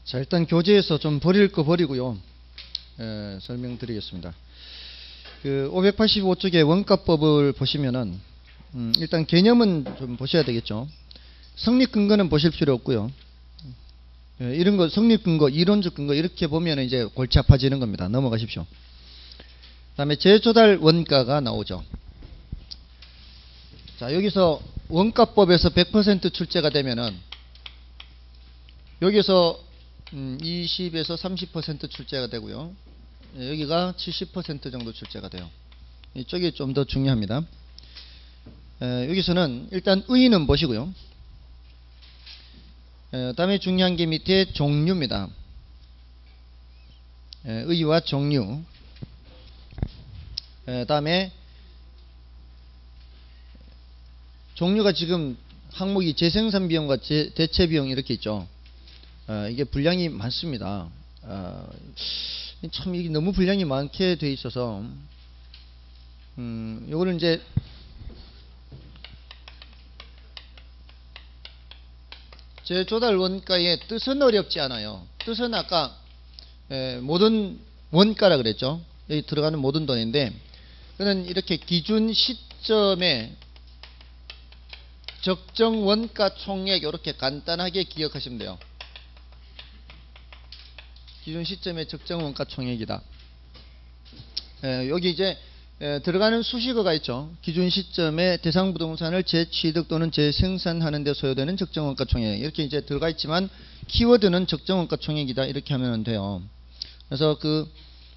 자, 일단 교재에서 좀 버릴 거 버리고요. 설명드리겠습니다. 그 585쪽의 원가법을 보시면은 일단 개념은 좀 보셔야 되겠죠. 성립 근거는 보실 필요 없고요. 이런 거 성립 근거, 이론적 근거 이렇게 보면 이제 골치 아파지는 겁니다. 넘어가십시오. 그다음에 재조달 원가가 나오죠. 자, 여기서 원가법에서 100% 출제가 되면은 여기서 20에서 30% 출제가 되고요. 여기가 70% 정도 출제가 돼요. 이쪽이 좀 더 중요합니다. 여기서는 일단 의의는 보시고요. 다음에 중요한 게 밑에 종류입니다. 의의와 종류. 다음에 종류가 지금 항목이 재생산 비용과 대체 비용 이렇게 있죠. 이게 분량이 많습니다. 참 이게 너무 분량이 많게 돼 있어서 요거는 이제 재조달 원가의 뜻은 어렵지 않아요. 뜻은 아까 모든 원가라 그랬죠. 여기 들어가는 모든 돈인데 그는 이렇게 기준 시점에 적정 원가 총액 이렇게 간단하게 기억하시면 돼요. 기준 시점의 적정 원가 총액이다. 여기 이제 들어가는 수식어가 있죠. 기준 시점에 대상 부동산을 재취득 또는 재생산하는 데 소요되는 적정 원가 총액 이렇게 이제 들어가 있지만 키워드는 적정 원가 총액이다 이렇게 하면 돼요. 그래서 그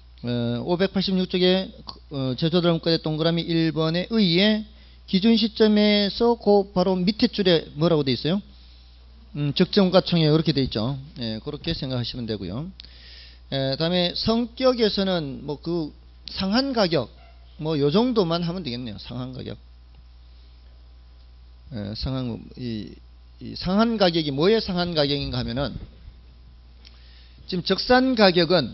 586쪽에 재조달 원가의 동그라미 1번의 의의 기준 시점에서 그 바로 밑에 줄에 뭐라고 돼 있어요? 적정 원가 총액 이렇게 돼 있죠. 그렇게 생각하시면 되고요. 다음에 성격에서는 뭐 그 상한 가격 뭐 요 정도만 하면 되겠네요. 상한 가격. 상한 가격이 뭐의 상한 가격인가 하면은 지금 적산 가격은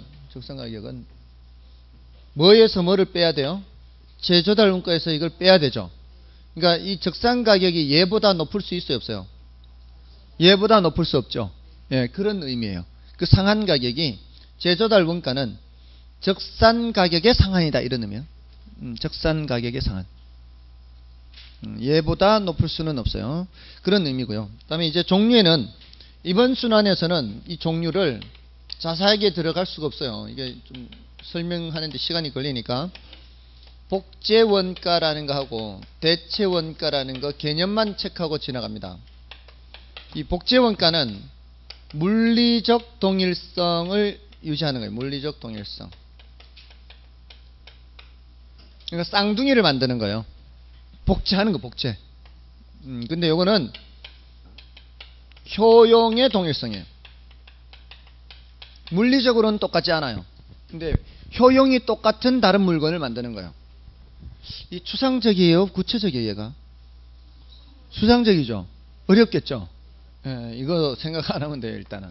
뭐에서 뭐를 빼야 돼요? 재조달 원가에서 이걸 빼야 되죠. 그러니까 이 적산 가격이 얘보다 높을 수 있어요, 없어요? 얘보다 높을 수 없죠. 그런 의미예요. 그 상한 가격이 재조달 원가는 적산 가격의 상한이다 이런 의미예요. 적산 가격의 상한. 얘보다 높을 수는 없어요. 그런 의미고요. 그다음에 이제 종류에는 이번 순환에서는 이 종류를 자세하게 들어갈 수가 없어요. 이게 좀 설명하는데 시간이 걸리니까 복제 원가라는 거 하고 대체 원가라는 거 개념만 체크하고 지나갑니다. 이 복제 원가는 물리적 동일성을 유지하는 거예요. 물리적 동일성. 그러니까 쌍둥이를 만드는 거예요. 복제하는 거, 복제. 근데 요거는 효용의 동일성이에요. 물리적으로는 똑같지 않아요. 근데 효용이 똑같은 다른 물건을 만드는 거예요. 이 추상적이에요? 구체적이에요, 얘가? 추상적이죠? 어렵겠죠? 이거 생각 안 하면 돼요, 일단은.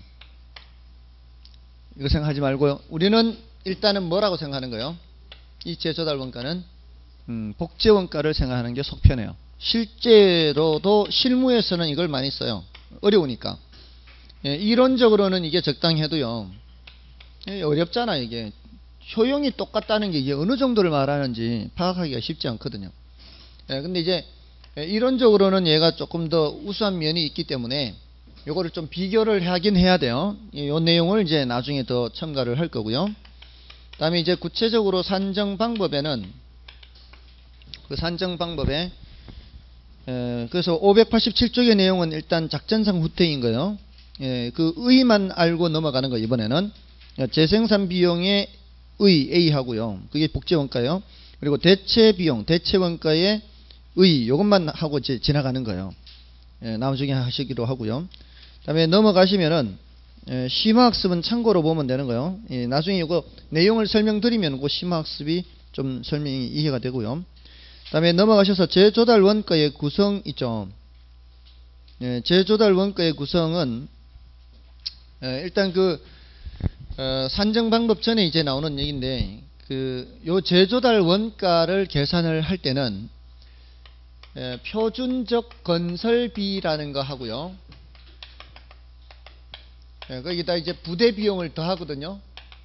이거 생각하지 말고요. 우리는 일단은 뭐라고 생각하는 거예요? 이 재조달 원가는 복제 원가를 생각하는 게 속 편해요. 실제로도 실무에서는 이걸 많이 써요. 어려우니까. 이론적으로는 이게 적당해도요. 어렵잖아요, 이게. 효용이 똑같다는 게 이게 어느 정도를 말하는지 파악하기가 쉽지 않거든요. 근데 이제 이론적으로는 얘가 조금 더 우수한 면이 있기 때문에 요거를 좀 비교를 하긴 해야 돼요. 요 내용을 이제 나중에 더 첨가를 할 거고요. 그 다음에 이제 구체적으로 산정 방법에는 그 산정 방법에 그래서 587쪽의 내용은 일단 작전상 후퇴인 거예요. 그 의만 알고 넘어가는 거 이번에는 재생산 비용의 의 A 하고요. 그게 복제 원가예요. 그리고 대체 비용, 대체 원가의 의 요것만 하고 이제 지나가는 거예요. 나중에 하시기로 하고요. 그다음에 넘어가시면은 심화학습은 참고로 보면 되는 거예요. 나중에 이거 내용을 설명드리면 그 심화학습이 좀 설명이 이해가 되고요. 그다음에 넘어가셔서 재조달 원가의 구성 있죠. 재조달 원가의 구성은 일단 그 산정 방법 전에 이제 나오는 얘기인데 요 재조달 원가를 계산을 할 때는 표준적 건설비라는 거 하고요. 거기다 이제 부대 비용을 더하거든요.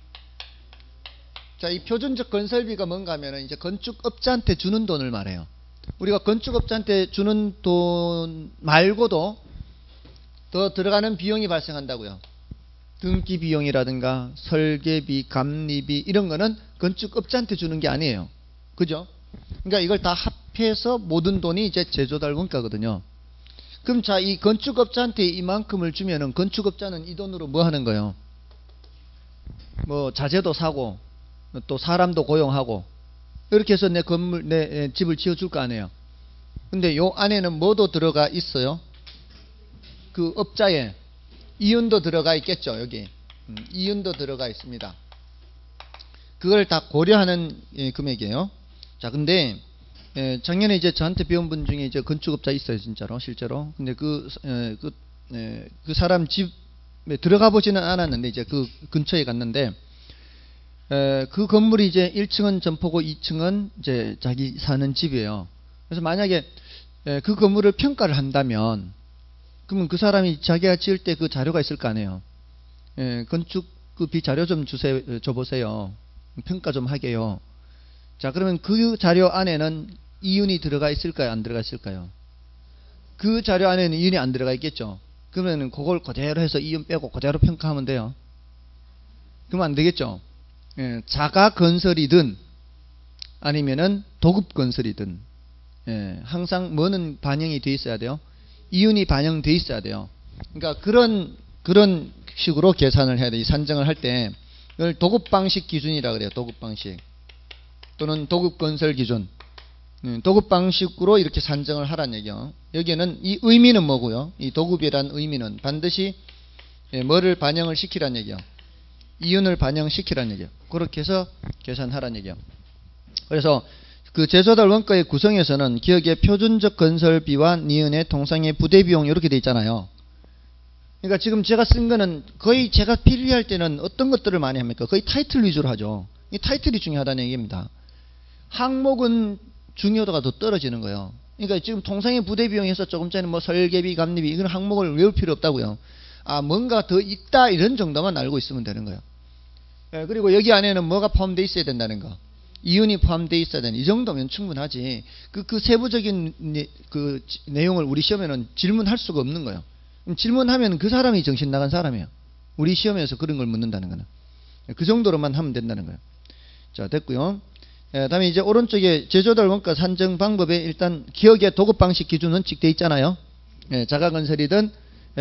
자, 이 표준적 건설비가 뭔가 하면은 이제 건축업자한테 주는 돈을 말해요. 우리가 건축업자한테 주는 돈 말고도 더 들어가는 비용이 발생한다고요. 등기 비용이라든가 설계비, 감리비 이런 거는 건축업자한테 주는 게 아니에요. 그죠? 그러니까 이걸 다 합해서 모든 돈이 이제 제조달 원가거든요. 그럼 자, 이 건축업자한테 이만큼을 주면은 건축업자는 이 돈으로 뭐 하는 거예요? 뭐 자재도 사고 또 사람도 고용하고 이렇게 해서 내 집을 지어줄 거 아니에요. 근데 요 안에는 뭐도 들어가 있어요? 그 업자에 이윤도 들어가 있겠죠. 여기 이윤도 들어가 있습니다. 그걸 다 고려하는 금액이에요. 자, 근데 작년에 이제 저한테 배운 분 중에 이제 건축업자 있어요, 진짜로 실제로. 근데 그 사람 집에 들어가 보지는 않았는데 이제 그 근처에 갔는데 그 건물이 이제 1층은 점포고 2층은 이제 자기 사는 집이에요. 그래서 만약에 그 건물을 평가를 한다면 그러면 그 사람이 자기가 지을 때 그 자료가 있을 거 아니에요. 건축비 자료 좀 줘보세요. 평가 좀 하게요. 자, 그러면 그 자료 안에는 이윤이 들어가 있을까요? 안 들어가 있을까요? 그 자료 안에는 이윤이 안 들어가 있겠죠. 그러면 그걸 그대로 해서 이윤 빼고 그대로 평가하면 돼요. 그러면 안 되겠죠. 자가 건설이든 아니면은 도급 건설이든 항상 뭐는 반영이 돼 있어야 돼요? 이윤이 반영돼 있어야 돼요. 그러니까 그런 식으로 계산을 해야 돼요. 산정을 할 때 이걸 도급 방식 기준이라 그래요. 도급 방식 또는 도급 건설 기준. 도급 방식으로 이렇게 산정을 하란 얘기요. 여기에는 이 의미는 뭐고요? 이 도급이란 의미는 반드시 뭐를 반영을 시키란 얘기요? 이윤을 반영시키란 얘기예요. 그렇게 해서 계산하란 얘기예요. 그래서 그 제조달 원가의 구성에서는 기억의 표준적 건설비와 니은의 통상의 부대 비용 이렇게 돼 있잖아요. 그러니까 지금 제가 쓴 거는 거의 제가 필기할 때는 어떤 것들을 많이 합니까? 거의 타이틀 위주로 하죠. 이 타이틀이 중요하다는 얘기입니다. 항목은 중요도가 더 떨어지는 거예요. 그러니까 지금 통상의 부대 비용에서 조금 전에 뭐 설계비, 감리비 이런 항목을 외울 필요 없다고요. 아, 뭔가 더 있다 이런 정도만 알고 있으면 되는 거예요. 그리고 여기 안에는 뭐가 포함되어 있어야 된다는 거. 이윤이 포함되어 있어야 되는 이 정도면 충분하지. 그 세부적인 그 내용을 우리 시험에는 질문할 수가 없는 거예요. 질문하면 그 사람이 정신 나간 사람이에요. 우리 시험에서 그런 걸 묻는다는 거는. 그 정도로만 하면 된다는 거예요. 자, 됐고요. 다음에 이제 오른쪽에 제조달 원가 산정 방법에 일단 기억의 도급 방식 기준은 찍돼 있잖아요. 자가 건설이든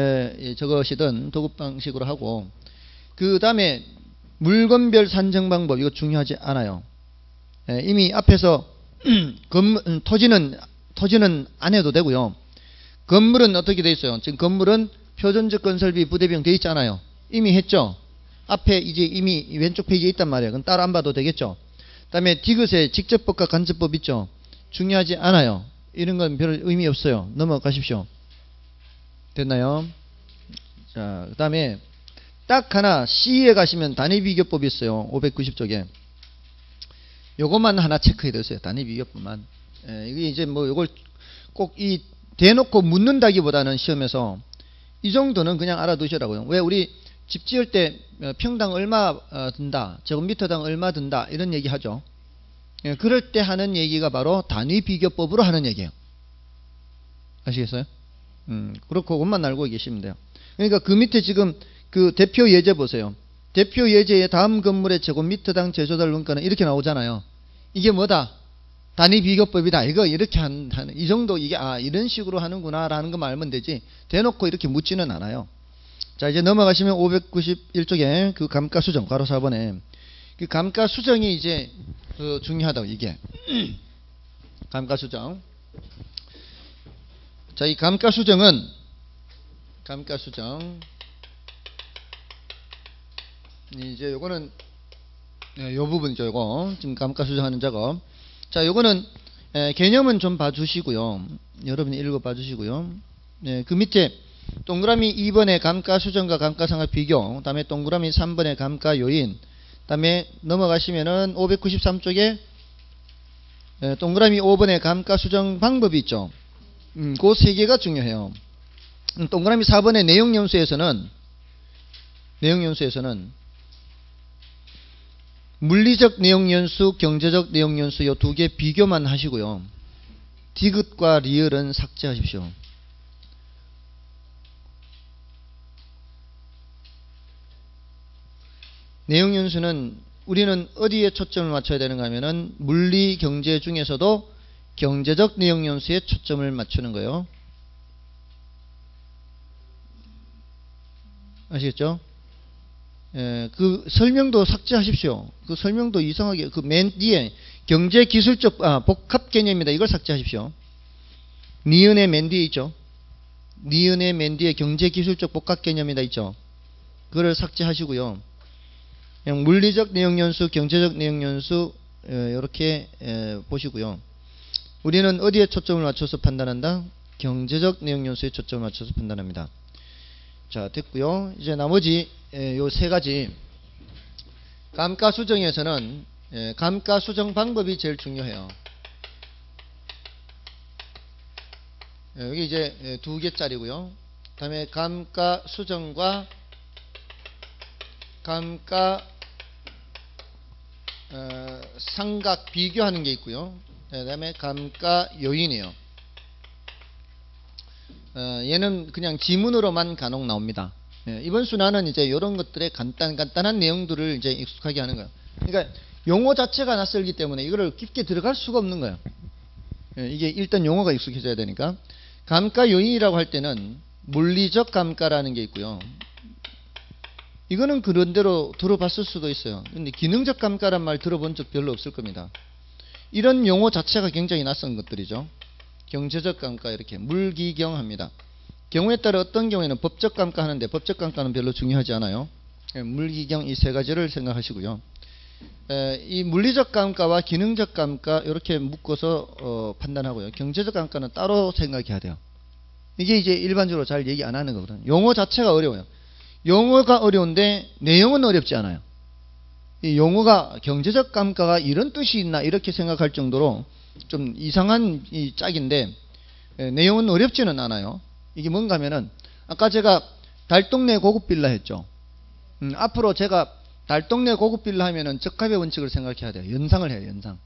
저것이든 도급 방식으로 하고, 그 다음에 물건별 산정 방법 이거 중요하지 않아요. 이미 앞에서 토지는 안 해도 되고요. 건물은 어떻게 돼 있어요? 지금 건물은 표준적 건설비 부대비용 돼 있잖아요. 이미 했죠. 앞에 이제 이미 왼쪽 페이지에 있단 말이에요. 그럼 따로 안 봐도 되겠죠. 그 다음에 디귿에 직접법과 간접법 있죠. 중요하지 않아요. 이런 건 별 의미 없어요. 넘어가십시오. 됐나요? 자, 그 다음에 딱 하나 C에 가시면 단위비교법이 있어요. 590쪽에. 요것만 하나 체크해 두세요. 단위비교법만. 이게 이제 뭐 요걸 꼭 이 대놓고 묻는다기보다는 시험에서 이 정도는 그냥 알아두시라고요. 왜 우리 집 지을 때 평당 얼마 든다, 제곱미터당 얼마 든다 이런 얘기 하죠. 그럴 때 하는 얘기가 바로 단위비교법으로 하는 얘기예요. 아시겠어요? 그렇고 그것만 알고 계시면 돼요. 그러니까 그 밑에 지금 그 대표 예제 보세요. 대표 예제의 다음 건물의 제곱미터당 제조달 원가는 이렇게 나오잖아요. 이게 뭐다? 단위비교법이다. 이거 이렇게 하는 이 정도 이게 이런 식으로 하는구나라는 것만 알면 되지. 대놓고 이렇게 묻지는 않아요. 자, 이제 넘어가시면 591쪽에 그 감가수정 괄호 4번에 그 감가수정이 이제 중요하다고 이게 감가수정. 자, 이 감가수정 이제 요거는 요 부분이죠. 요거 지금 감가수정하는 작업. 자, 요거는 개념은 좀 봐주시고요. 여러분이 읽어봐 주시고요. 그 밑에 동그라미 2번의 감가수정과 감가상각 비교, 그 다음에 동그라미 3번의 감가요인, 그 다음에 넘어가시면은 593쪽에 동그라미 5번의 감가수정 방법이 있죠. 그 세 개가 중요해요. 동그라미 4번의 내용연수에서는 내용연수에서는 물리적 내용연수, 경제적 내용연수 이 두 개 비교만 하시고요. 디귿과 리을은 삭제하십시오. 내용연수는 우리는 어디에 초점을 맞춰야 되는가 하면은 물리, 경제 중에서도 경제적 내용연수에 초점을 맞추는 거예요. 아시겠죠? 예, 그 설명도 삭제하십시오. 그 설명도 이상하게 그 맨 뒤에 경제기술적 복합 개념이다. 이걸 삭제하십시오. 니은의 맨 뒤에 있죠. 니은의 맨 뒤에 경제기술적 복합 개념이다 있죠. 그걸 삭제하시고요. 그냥 물리적 내용연수, 경제적 내용연수 이렇게 보시고요. 우리는 어디에 초점을 맞춰서 판단한다? 경제적 내용연수에 초점을 맞춰서 판단합니다. 자, 됐고요. 이제 나머지 요 세 가지 감가수정에서는 감가수정 방법이 제일 중요해요. 여기 이제 두 개짜리고요. 그 다음에 감가수정과 감가 상각 비교하는 게 있고요. 그 다음에 감가 요인이에요. 얘는 그냥 지문으로만 간혹 나옵니다. 이번 순환은 이제 이런 것들의 간단한 내용들을 이제 익숙하게 하는 거예요. 그러니까 용어 자체가 낯설기 때문에 이거를 깊게 들어갈 수가 없는 거예요. 이게 일단 용어가 익숙해져야 되니까. 감가 요인이라고 할 때는 물리적 감가라는 게 있고요. 이거는 그런 대로 들어봤을 수도 있어요. 근데 기능적 감가란 말 들어본 적 별로 없을 겁니다. 이런 용어 자체가 굉장히 낯선 것들이죠. 경제적 감가 이렇게 물기경합니다. 경우에 따라 어떤 경우에는 법적 감가 하는데 법적 감가는 별로 중요하지 않아요. 물기경 이 세 가지를 생각하시고요. 이 물리적 감가와 기능적 감가 이렇게 묶어서 판단하고요. 경제적 감가는 따로 생각해야 돼요. 이게 이제 일반적으로 잘 얘기 안 하는 거거든요. 용어 자체가 어려워요. 용어가 어려운데 내용은 어렵지 않아요. 이 용어가 경제적 감가가 이런 뜻이 있나 이렇게 생각할 정도로 좀 이상한 이 짝인데 내용은 어렵지는 않아요. 이게 뭔가 하면은 아까 제가 달동네 고급 빌라 했죠. 앞으로 제가 달동네 고급 빌라 하면은 적합의 원칙을 생각해야 돼요. 연상을 해요. 연상.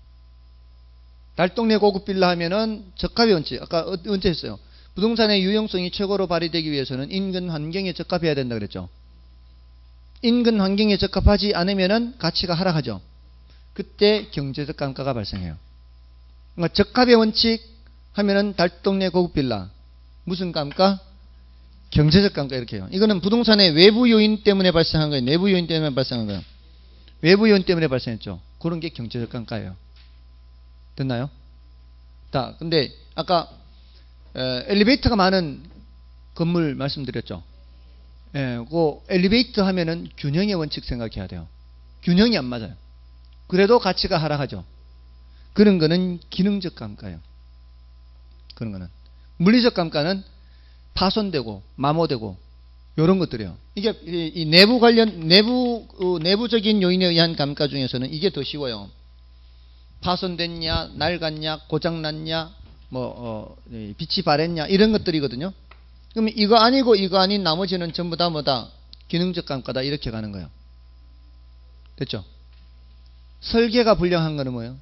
달동네 고급 빌라 하면은 적합의 원칙. 아까 언제 했어요? 부동산의 유용성이 최고로 발휘되기 위해서는 인근 환경에 적합해야 된다 그랬죠. 인근 환경에 적합하지 않으면은 가치가 하락하죠. 그때 경제적 감가가 발생해요. 그러니까 적합의 원칙 하면은 달동네 고급 빌라. 무슨 감가? 경제적 감가 이렇게 해요. 이거는 부동산의 외부 요인 때문에 발생한 거예요. 내부 요인 때문에 발생한 거예요. 외부 요인 때문에 발생했죠. 그런 게 경제적 감가예요. 됐나요? 자, 근데 아까 엘리베이터가 많은 건물 말씀드렸죠. 그 엘리베이터 하면은 균형의 원칙 생각해야 돼요. 균형이 안 맞아요. 그래도 가치가 하락하죠. 그런 거는 기능적 감가예요. 그런 거는. 물리적 감가는 파손되고 마모되고 이런 것들이에요. 이게 이 내부 관련 내부적인 요인에 의한 감가 중에서는 이게 더 쉬워요. 파손됐냐, 낡았냐, 고장났냐, 빛이 바랬냐 이런 것들이거든요. 그러면 이거 아니고 이거 아닌 나머지는 전부 다 뭐다? 기능적 감가다 이렇게 가는 거예요. 됐죠? 설계가 불량한 거는 뭐예요?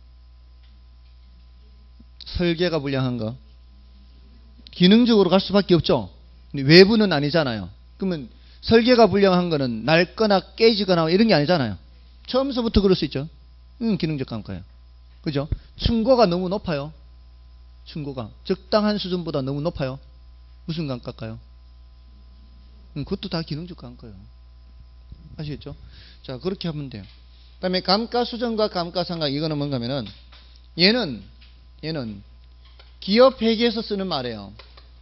설계가 불량한 거. 기능적으로 갈 수밖에 없죠. 근데 외부는 아니잖아요. 그러면 설계가 불량한 거는 낡거나 깨지거나 이런 게 아니잖아요. 처음서부터 그럴 수 있죠. 기능적 감가예요. 그죠? 층고가 너무 높아요. 층고가 적당한 수준보다 너무 높아요. 무슨 감가일까요? 그것도 다 기능적 감가예요. 아시겠죠? 자, 그렇게 하면 돼요. 그 다음에 감가수정과 감가상각 이거는 뭔가 하면은 얘는 기업 회계에서 쓰는 말이에요.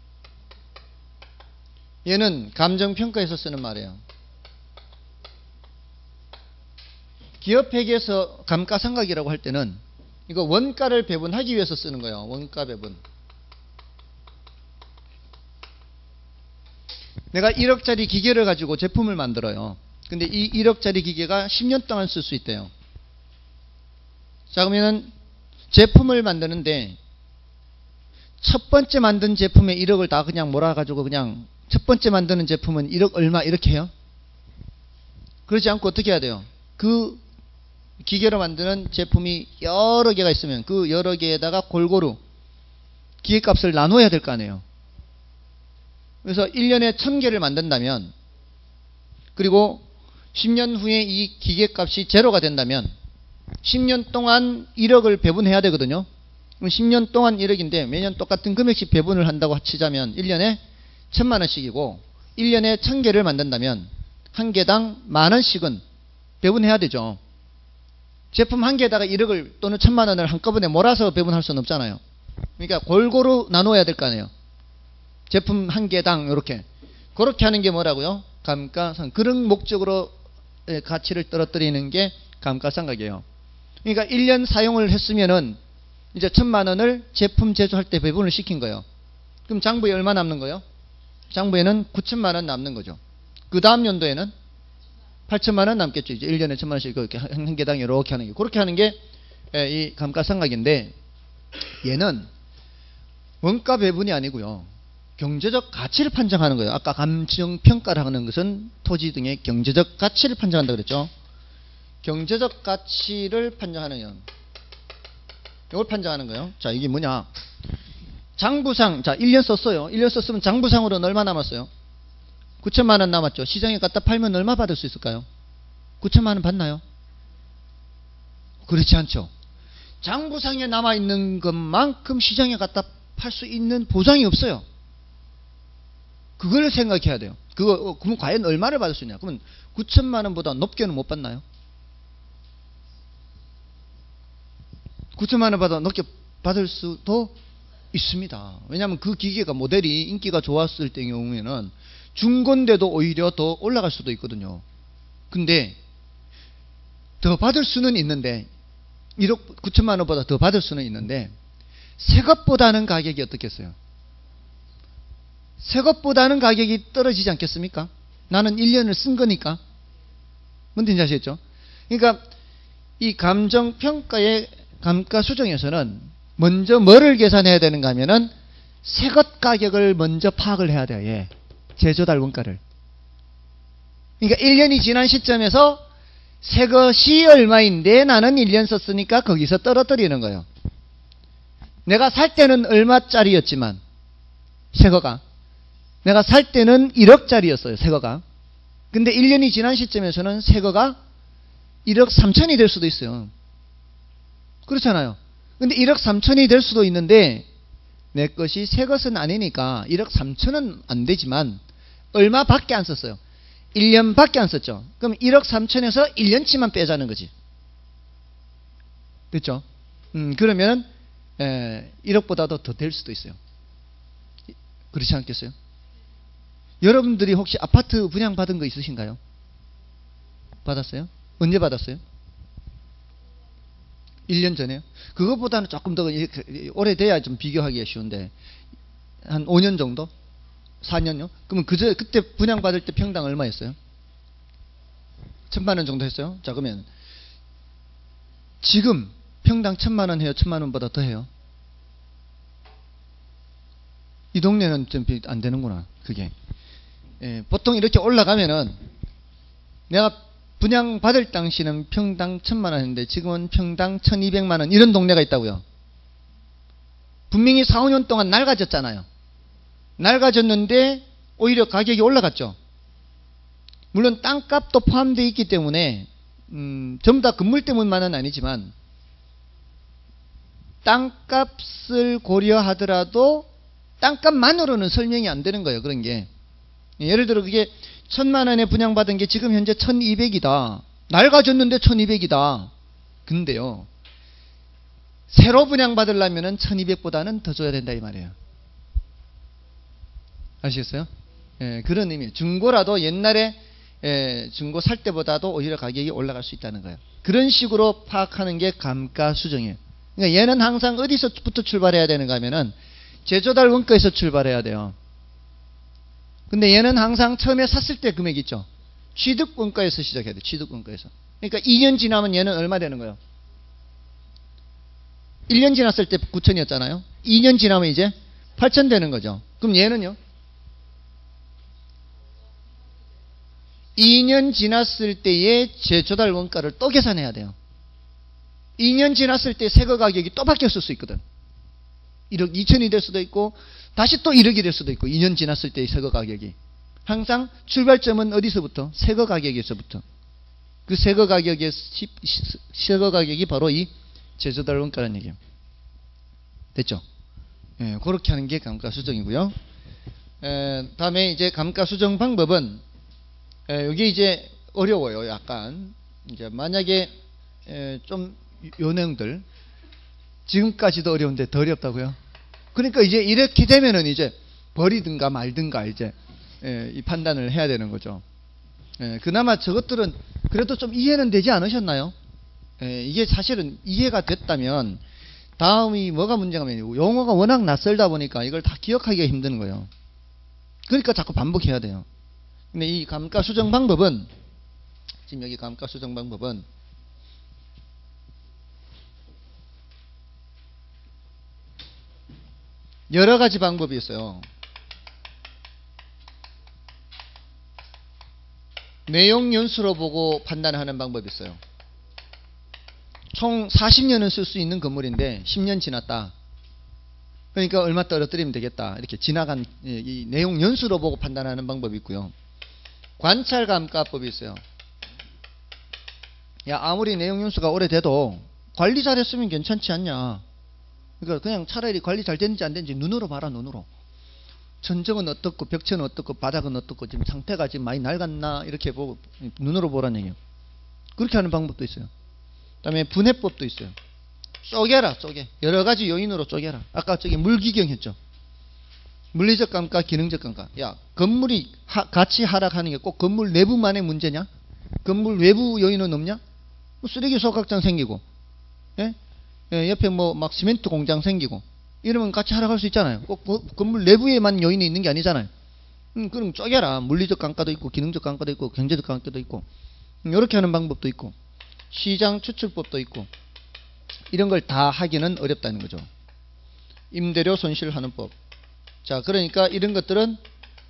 얘는 감정평가에서 쓰는 말이에요. 기업 회계에서 감가상각이라고 할 때는 이거 원가를 배분하기 위해서 쓰는 거예요. 원가 배분. 내가 1억짜리 기계를 가지고 제품을 만들어요. 근데 이 1억짜리 기계가 10년 동안 쓸 수 있대요. 자, 그러면은 제품을 만드는데 첫 번째 만든 제품에 1억을 다 그냥 몰아가지고 그냥 첫 번째 만드는 제품은 1억 얼마 이렇게 해요? 그렇지 않고 어떻게 해야 돼요? 그 기계로 만드는 제품이 여러 개가 있으면 그 여러 개에다가 골고루 기계값을 나눠야 될 거 아니에요. 그래서 1년에 1000개를 만든다면, 그리고 10년 후에 이 기계값이 제로가 된다면 10년 동안 1억을 배분해야 되거든요. 그럼 10년 동안 1억인데 매년 똑같은 금액씩 배분을 한다고 치자면 1년에 1000만 원씩이고, 1년에 1000개를 만든다면 한 개당 10,000원씩은 배분해야 되죠. 제품 한 개에다가 1억을 또는 1000만 원을 한꺼번에 몰아서 배분할 수는 없잖아요. 그러니까 골고루 나눠야 될 거 아니에요. 제품 한 개당 이렇게. 그렇게 하는 게 뭐라고요? 감가상. 그런 목적으로 가치를 떨어뜨리는 게 감가상각이에요. 그러니까 1년 사용을 했으면은 이제 1000만 원을 제품 제조할 때 배분을 시킨 거예요. 그럼 장부에 얼마 남는 거예요? 장부에는 9천만 원 남는 거죠. 그 다음 연도에는 8천만 원 남겠죠. 이제 1년에 1000만 원씩 그렇게 한 개당 이렇게 하는 게. 그렇게 하는 게 이 감가상각인데, 얘는 원가 배분이 아니고요. 경제적 가치를 판정하는 거예요. 아까 감정평가를 하는 것은 토지 등의 경제적 가치를 판정한다 그랬죠. 경제적 가치를 판정하는 건 이걸 판정하는 거예요. 자, 이게 뭐냐? 장부상. 자, 1년 썼어요. 1년 썼으면 장부상으로는 얼마 남았어요? 9천만 원 남았죠. 시장에 갖다 팔면 얼마 받을 수 있을까요? 9천만 원 받나요? 그렇지 않죠. 장부상에 남아있는 것만큼 시장에 갖다 팔 수 있는 보장이 없어요. 그걸 생각해야 돼요. 그럼 과연 얼마를 받을 수 있냐? 그러면 9천만 원보다 높게는 못 받나요? 9천만 원보다 높게 받을 수도 있습니다. 왜냐하면 그 기계가 모델이 인기가 좋았을 때 경우에는 중고인데도 오히려 더 올라갈 수도 있거든요. 근데 더 받을 수는 있는데 1억 9천만 원보다 더 받을 수는 있는데 새 것보다는 가격이 어떻겠어요? 새 것보다는 가격이 떨어지지 않겠습니까? 나는 1년을 쓴 거니까. 뭔지 아시겠죠? 그러니까 이 감정평가의 감가수정에서는 먼저 뭐를 계산해야 되는가 하면은 새 것 가격을 먼저 파악을 해야 돼요. 예. 제조달 원가를. 그러니까 1년이 지난 시점에서 새 것이 얼마인데 나는 1년 썼으니까 거기서 떨어뜨리는 거예요. 내가 살 때는 얼마짜리였지만 새 거가 내가 살 때는 1억짜리였어요. 새 거가. 근데 1년이 지난 시점에서는 새 거가 1억 3천이 될 수도 있어요. 그렇잖아요. 근데 1억 3천이 될 수도 있는데 내 것이 새 것은 아니니까 1억 3천은 안 되지만 얼마밖에 안 썼어요. 1년밖에 안 썼죠. 그럼 1억 3천에서 1년치만 빼자는 거지. 됐죠? 그러면 1억보다도 더 될 수도 있어요. 그렇지 않겠어요? 여러분들이 혹시 아파트 분양받은 거 있으신가요? 받았어요? 언제 받았어요? 1년 전에요? 그것보다는 조금 더 오래돼야 좀 비교하기가 쉬운데 한 5년 정도? 4년요? 그러면 그때 분양받을 때 평당 얼마였어요? 1,000만 원 정도 했어요? 자, 그러면 지금 평당 1,000만 원 해요? 1,000만 원보다 더 해요? 이 동네는 좀 안 되는구나, 그게. 예, 보통 이렇게 올라가면은 내가 분양받을 당시는 평당 1,000만 원 했는데 지금은 평당 1,200만 원 이런 동네가 있다고요. 분명히 4, 5년 동안 낡아졌잖아요. 낡아졌는데 오히려 가격이 올라갔죠. 물론 땅값도 포함되어 있기 때문에 전부 다 건물 때문만은 아니지만 땅값을 고려하더라도 땅값만으로는 설명이 안 되는 거예요. 그런 게. 예를 들어 그게 1,000만 원에 분양받은 게 지금 현재 1,200이다. 낡아졌는데 1,200이다. 근데요. 새로 분양받으려면 1,200보다는 더 줘야 된다 이 말이에요. 아시겠어요? 예, 그런 의미. 중고라도 옛날에 중고 살 때보다도 오히려 가격이 올라갈 수 있다는 거예요. 그런 식으로 파악하는 게 감가수정이에요. 그러니까 얘는 항상 어디서부터 출발해야 되는가 하면은 제조달 원가에서 출발해야 돼요. 근데 얘는 항상 처음에 샀을 때 금액 있죠. 취득 원가에서 시작해야 돼요. 취득 원가에서. 그러니까 2년 지나면 얘는 얼마 되는 거예요? 1년 지났을 때 9천이었잖아요. 2년 지나면 이제 8천 되는 거죠. 그럼 얘는요? 2년 지났을 때의 재조달 원가를 또 계산해야 돼요. 2년 지났을 때 새거 가격이 또 바뀌었을 수 있거든. 1억 2천이 될 수도 있고 다시 또 1억이 될 수도 있고 2년 지났을 때의 새거 가격이. 항상 출발점은 어디서부터? 새거 가격에서부터. 그 새거 가격이 바로 이 재조달 원가라는 얘기예요. 됐죠? 예, 그렇게 하는 게 감가수정이고요. 다음에 이제 감가수정 방법은 여기 이제 어려워요. 약간 이제 만약에 좀 요 내용들 지금까지도 어려운데 더 어렵다고요? 그러니까 이제 이렇게 되면은 이제 버리든가 말든가 이제 이 판단을 해야 되는 거죠. 그나마 저것들은 그래도 좀 이해는 되지 않으셨나요? 이게 사실은 이해가 됐다면 다음이 뭐가 문제가 있냐면 용어가 워낙 낯설다 보니까 이걸 다 기억하기가 힘든 거예요. 그러니까 자꾸 반복해야 돼요. 근데 이 감가수정 방법은 지금 여기 감가수정 방법은 여러 가지 방법이 있어요. 내용 연수로 보고 판단하는 방법이 있어요. 총 40년은 쓸 수 있는 건물인데 10년 지났다. 그러니까 얼마 떨어뜨리면 되겠다. 이렇게 지나간 이 내용 연수로 보고 판단하는 방법이 있고요. 관찰 감가법이 있어요. 야, 아무리 내용 연수가 오래돼도 관리 잘했으면 괜찮지 않냐. 그러니까 그냥 차라리 관리 잘 됐는지 안 됐는지 눈으로 봐라. 눈으로. 천정은 어떻고 벽체는 어떻고 바닥은 어떻고 지금 상태가 지금 많이 낡았나 이렇게 보고 눈으로 보라는 얘기예요. 그렇게 하는 방법도 있어요. 그 다음에 분해법도 있어요. 쪼개라. 쪼개. 여러 가지 요인으로 쪼개라. 아까 저기 물기경 했죠. 물리적 감가, 기능적 감가. 야, 건물이 가치 하락하는 게 꼭 건물 내부만의 문제냐? 건물 외부 요인은 없냐? 뭐 쓰레기 소각장 생기고, 예? 옆에 뭐 막 시멘트 공장 생기고, 이러면 같이 하락할 수 있잖아요. 꼭 건물 내부에만 요인이 있는 게 아니잖아요. 그럼 쪼개라. 물리적 감가도 있고, 기능적 감가도 있고, 경제적 감가도 있고, 이렇게 하는 방법도 있고, 시장 추출법도 있고, 이런 걸 다 하기는 어렵다는 거죠. 임대료 손실하는 법. 자, 그러니까 이런 것들은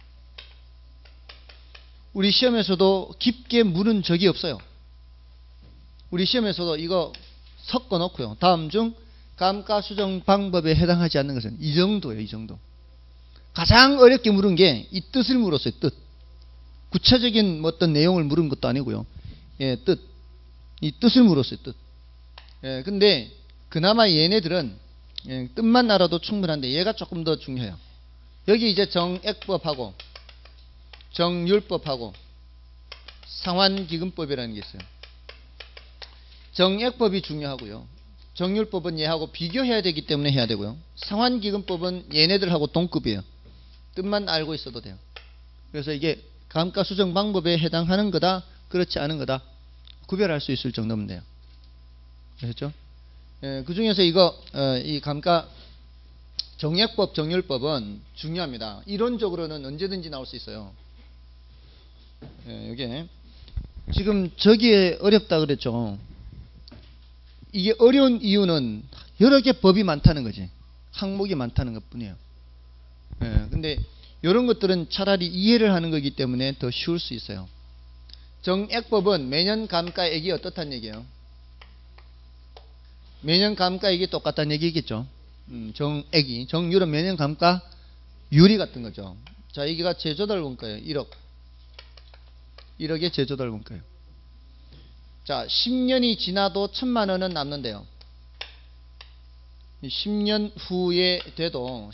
우리 시험에서도 깊게 물은 적이 없어요. 우리 시험에서도 이거 섞어 놓고요. 다음 중 감가수정 방법에 해당하지 않는 것은 이 정도예요. 이 정도. 가장 어렵게 물은 게 이 뜻을 물었어요. 뜻. 구체적인 어떤 내용을 물은 것도 아니고요. 예, 뜻. 이 뜻을 물었어요. 뜻. 예, 근데 그나마 얘네들은 뜻만 알아도 충분한데 얘가 조금 더 중요해요. 여기 이제 정액법하고 정율법하고 상환기금법이라는 게 있어요. 정액법이 중요하고요. 정율법은 얘하고 비교해야 되기 때문에 해야 되고요. 상환기금법은 얘네들하고 동급이에요. 뜻만 알고 있어도 돼요. 그래서 이게 감가수정 방법에 해당하는 거다, 그렇지 않은 거다 구별할 수 있을 정도면 돼요. 아셨죠? 그 중에서 이거 이 감가 정액법, 정율법은 중요합니다. 이론적으로는 언제든지 나올 수 있어요. 이게 지금 저기에 어렵다 그랬죠. 이게 어려운 이유는 여러 개 법이 많다는 거지. 항목이 많다는 것 뿐이에요. 근데 이런 것들은 차라리 이해를 하는 거기 때문에 더 쉬울 수 있어요. 정액법은 매년 감가액이 어떻다는 얘기예요. 매년 감가액이 똑같다는 얘기겠죠. 정액이. 정률은 매년 감가율이 같은 거죠. 자, 여기가 재조달 원가예요. 1억. 1억의 재조달 원가예요. 자, 10년이 지나도 1000만 원은 남는데요. 10년 후에 돼도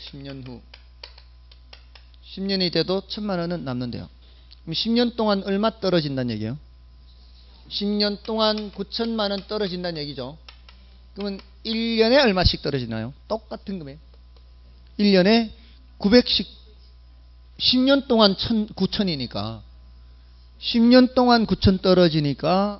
10년이 돼도 1000만 원은 남는데요. 그럼 10년 동안 얼마 떨어진다는 얘기예요? 10년 동안 9천만 원 떨어진다는 얘기죠. 그러면 1년에 얼마씩 떨어지나요? 똑같은 금액. 1년에 900씩 10년 동안 9천이니까 10년 동안 9천 떨어지니까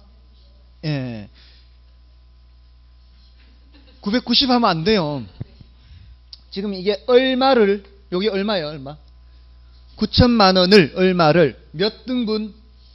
990 하면 안 돼요. 지금 이게 얼마를, 여기 얼마예요? 얼마? 9천만 원을, 얼마를 몇 등분?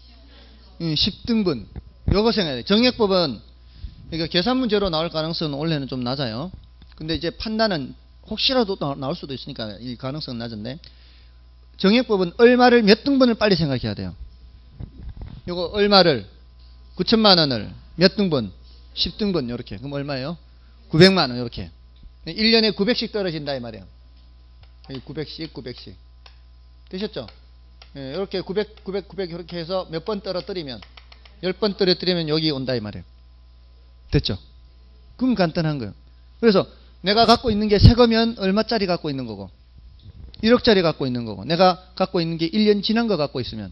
10등분. 요거 생각해야 돼요. 정액법은 그러니까 계산 문제로 나올 가능성은 원래는 좀 낮아요. 근데 이제 판단은 혹시라도 나올 수도 있으니까 이 가능성은 낮은데, 정액법은 얼마를 몇 등분을 빨리 생각해야 돼요. 요거 얼마를 9천만 원을 몇 등분? 10등분 요렇게. 그럼 얼마예요? 900만 원 요렇게. 1년에 900씩 떨어진다 이 말이에요. 900씩 900씩. 되셨죠? 예, 이렇게 900 이렇게 해서 몇 번 떨어뜨리면 10번 떨어뜨리면 여기 온다 이 말이에요. 됐죠? 그럼 간단한 거예요. 그래서 내가 갖고 있는 게 새 거면 얼마짜리 갖고 있는 거고 1억짜리 갖고 있는 거고 내가 갖고 있는 게 1년 지난 거 갖고 있으면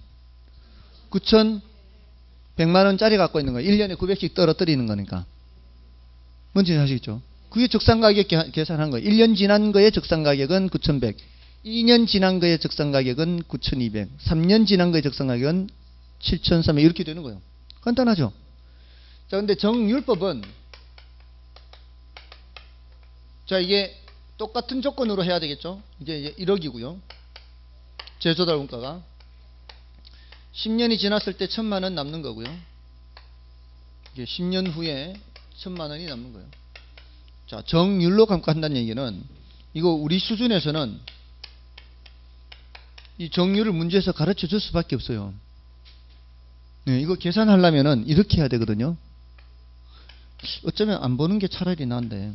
9,100만 원짜리 갖고 있는 거예요. 1년에 900씩 떨어뜨리는 거니까. 뭔지 아시겠죠? 그게 적산가격 계산한 거예요. 1년 지난 거의 적산가격은 9,100, 2년 지난 거의 적산가격은 9,200, 3년 지난 거의 적산가격은 7,300 이렇게 되는 거예요. 간단하죠? 자, 근데 정률법은 자, 이게 똑같은 조건으로 해야 되겠죠? 이제 1억이고요. 제조달 원가가 10년이 지났을 때 1,000만 원 남는 거고요. 이게 10년 후에 1,000만 원이 남는 거예요. 자, 정률로 감가한다는 얘기는 이거 우리 수준에서는 이 정률을 문제에서 가르쳐 줄 수밖에 없어요. 네, 이거 계산하려면은 이렇게 해야 되거든요. 어쩌면 안 보는 게 차라리 나은데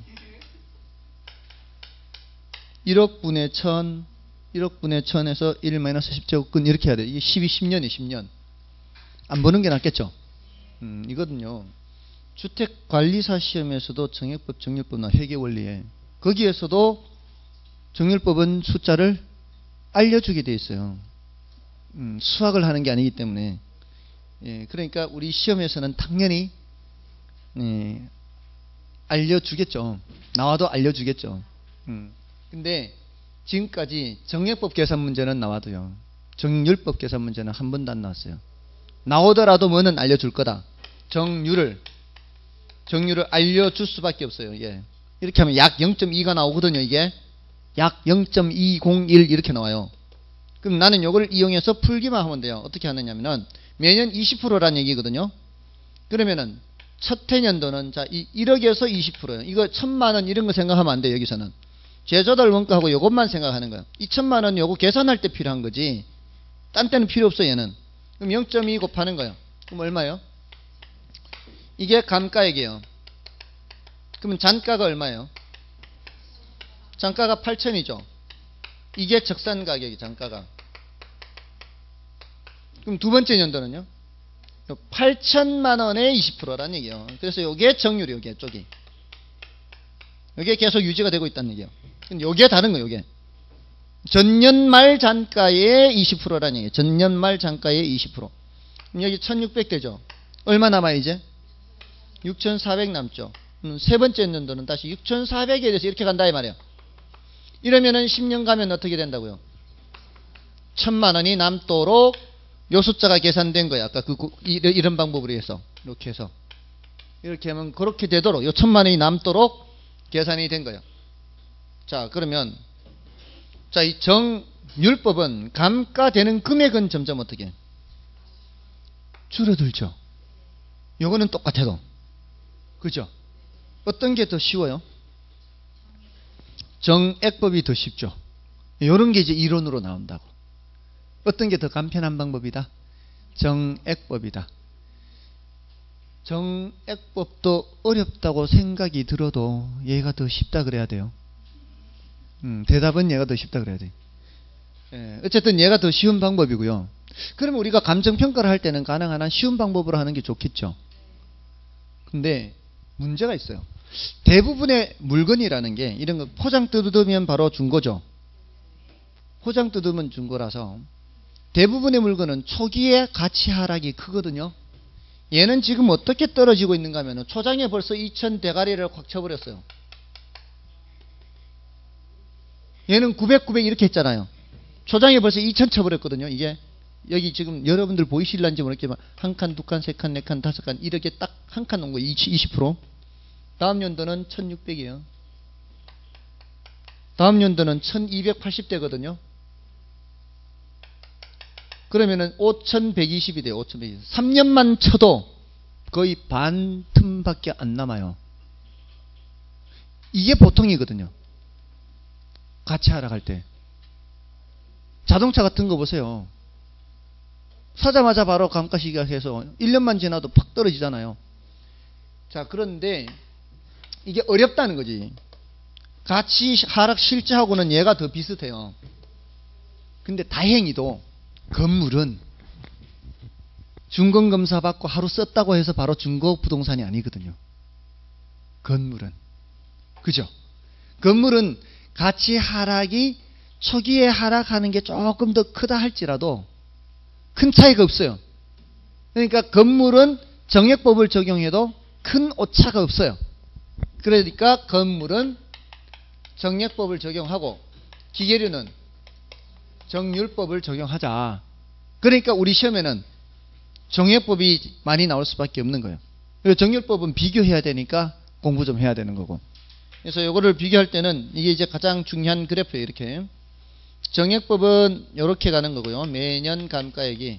1억 분의 1000, 1억 분의 1000에서 1-10제곱근 이렇게 해야 돼요. 이게 10년이에요. 10년. 안 보는 게 낫겠죠. 이거든요. 주택관리사 시험에서도 정액법, 정률법 나 회계원리에 거기에서도 정률법은 숫자를 알려주게 돼 있어요. 수학을 하는 게 아니기 때문에. 예, 그러니까 우리 시험에서는 당연히 알려주겠죠. 나와도 알려주겠죠. 근데 지금까지 정액법 계산 문제는 나와도요. 정률법 계산 문제는 한 번도 안 나왔어요. 나오더라도 뭐는 알려줄 거다. 정률을 알려줄 수밖에 없어요. 예. 이렇게 하면 약 0.2가 나오거든요. 이게 약 0.201 이렇게 나와요. 그럼 나는 이걸 이용해서 풀기만 하면 돼요. 어떻게 하느냐면은 매년 20%란 얘기거든요. 그러면은 첫 해년도는 자 1억에서 20%예요. 이거 1,000만 원 이런 거 생각하면 안 돼요. 여기서는 제조달 원가하고 이것만 생각하는 거예요. 2,000만 원 요거 계산할 때 필요한 거지. 딴 때는 필요 없어요. 얘는. 그럼 0.2 곱하는 거예요. 그럼 얼마예요? 이게 감가액이에요. 그러면 잔가가 얼마예요? 잔가가 8,000이죠. 이게 적산 가격이 잔가가. 그럼 두 번째 연도는요? 8,000만 원에 20%라는 얘기예요. 그래서 이게 정률이에요. 이게 쪽이. 이게 계속 유지가 되고 있다는 얘기예요. 근데 이게 다른 거예요. 이게 전년 말 잔가의 20%라는 얘기예요. 전년 말 잔가의 20%. 그럼 여기 1,600 되죠. 얼마 남아요 이제? 6,400 남죠. 세 번째 연도는 다시 6,400에 대해서 이렇게 간다 이 말이에요. 이러면은 10년 가면 어떻게 된다고요? 1,000만 원이 남도록 요 숫자가 계산된 거야. 아까 이런 방법으로 해서 이렇게 해서 이렇게 하면 그렇게 되도록 요 1,000만 원이 남도록 계산이 된 거예요. 자, 그러면 자, 이 정률법은 감가되는 금액은 점점 어떻게 줄어들죠. 요거는 똑같아도. 그죠? 어떤 게 더 쉬워요? 정액법이 더 쉽죠. 요런 게 이제 이론으로 나온다고. 어떤 게 더 간편한 방법이다? 정액법이다. 정액법도 어렵다고 생각이 들어도 얘가 더 쉽다 그래야 돼요. 대답은 얘가 더 쉽다 그래야 돼. 예, 어쨌든 얘가 더 쉬운 방법이고요. 그러면 우리가 감정평가를 할 때는 가능한 한 쉬운 방법으로 하는 게 좋겠죠. 근데 문제가 있어요. 대부분의 물건이라는 게 이런 거 포장 뜯으면 바로 중고죠. 포장 뜯으면 중고라서 대부분의 물건은 초기에 가치 하락이 크거든요. 얘는 지금 어떻게 떨어지고 있는가 하면 초장에 벌써 2,000 대가리를 확 쳐버렸어요. 얘는 900 이렇게 했잖아요. 초장에 벌써 2,000 쳐버렸거든요. 이게 여기 지금 여러분들 보이실란지 모르겠지만 한 칸, 두 칸, 세 칸, 네 칸, 다섯 칸 이렇게 딱 한 칸 놓은 거 20%. 다음 연도는 1,600이에요. 다음 연도는 1,280대거든요. 그러면은 5,120이 돼요. 5,120. 3년만 쳐도 거의 반 틈밖에 안 남아요. 이게 보통이거든요. 같이 하락할 때. 자동차 같은 거 보세요. 사자마자 바로 감가 시작해서 1년만 지나도 팍 떨어지잖아요. 자, 그런데 이게 어렵다는 거지. 가치 하락 실제하고는 얘가 더 비슷해요. 근데 다행히도 건물은 준공검사 받고 하루 썼다고 해서 바로 중고부동산이 아니거든요. 건물은. 그죠? 건물은 가치 하락이 초기에 하락하는 게 조금 더 크다 할지라도 큰 차이가 없어요. 그러니까 건물은 정액법을 적용해도 큰 오차가 없어요. 그러니까 건물은 정액법을 적용하고 기계류는 정률법을 적용하자. 그러니까 우리 시험에는 정액법이 많이 나올 수밖에 없는 거예요. 그리고 정률법은 비교해야 되니까 공부 좀 해야 되는 거고. 그래서 이거를 비교할 때는 이게 이제 가장 중요한 그래프예요. 이렇게 정액법은 이렇게 가는 거고요. 매년 감가액이.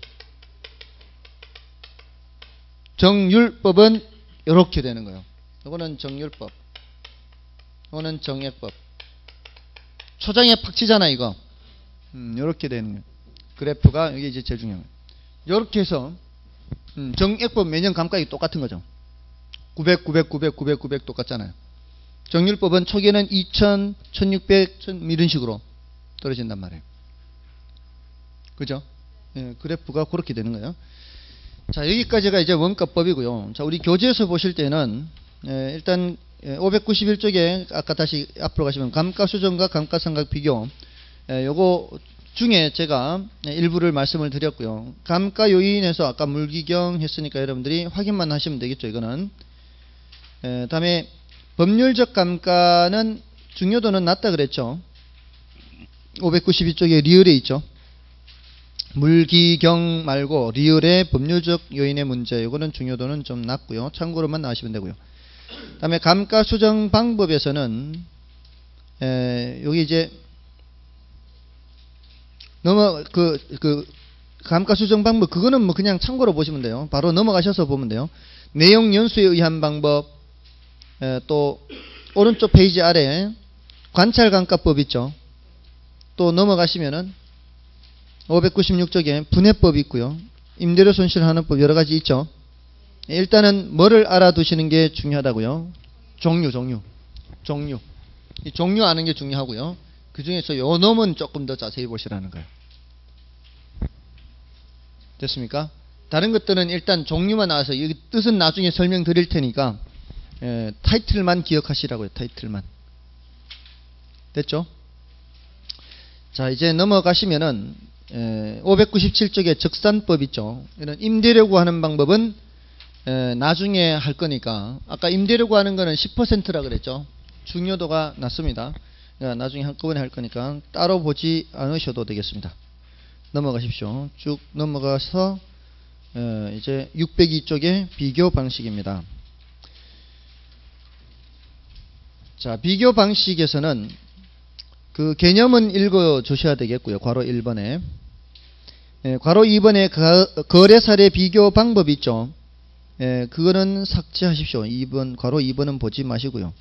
정률법은 이렇게 되는 거예요. 이거는 정률법, 이거는 정액법. 초장에 팍 치잖아 이거. 이렇게 되는 거예요. 그래프가 이게 이제 제일 중요한 거예요. 이렇게 해서 정액법 매년 감가액이 똑같은 거죠. 900, 900, 900, 900, 900 똑같잖아요. 정률법은 초기에는 2000, 1600, 1000 이런 식으로 떨어진단 말이에요. 그죠? 예, 그래프가 그렇게 되는 거예요. 자, 여기까지가 이제 원가법이고요. 자, 우리 교재에서 보실 때는 일단 591쪽에 아까 다시 앞으로 가시면 감가수정과 감가상각 비교, 요거 중에 제가 일부를 말씀을 드렸고요. 감가 요인에서 아까 물기경 했으니까 여러분들이 확인만 하시면 되겠죠. 이거는. 다음에 법률적 감가는 중요도는 낮다 그랬죠. 592쪽에 리얼에 있죠. 물기경 말고 리얼의 법률적 요인의 문제, 이거는 중요도는 좀 낮고요. 참고로만 나오시면 되고요. 다음에 감가 수정 방법에서는 여기 이제 감가 수정 방법, 그거는 뭐 그냥 참고로 보시면 돼요. 바로 넘어가셔서 보면 돼요. 내용 연수에 의한 방법, 또 오른쪽 페이지 아래 관찰 감가법 있죠. 또 넘어가시면은 596쪽에 분해법 있고요. 임대료 손실하는법 여러 가지 있죠. 일단은 뭐를 알아두시는 게 중요하다고요? 종류. 이 종류 아는 게 중요하고요. 그 중에서 요 놈은 조금 더 자세히 보시라는 거예요. 됐습니까? 다른 것들은 일단 종류만 나와서 여기 뜻은 나중에 설명드릴 테니까 타이틀만 기억하시라고요. 타이틀만. 됐죠? 자, 이제 넘어가시면은 597쪽에 적산법 있죠. 이런 임대료 구하는 방법은 나중에 할 거니까, 아까 임대료 구하는 거는 10%라 그랬죠. 중요도가 낮습니다. 그러니까 나중에 한꺼번에 할 거니까 따로 보지 않으셔도 되겠습니다. 넘어가십시오. 쭉 넘어가서 이제 602쪽에 비교 방식입니다. 자, 비교 방식에서는 그 개념은 읽어 주셔야 되겠고요. 괄호 1번에. 괄호 2번에 거래 사례 비교 방법 있죠. 그거는 삭제하십시오. 2번, 괄호 2번은 보지 마시고요.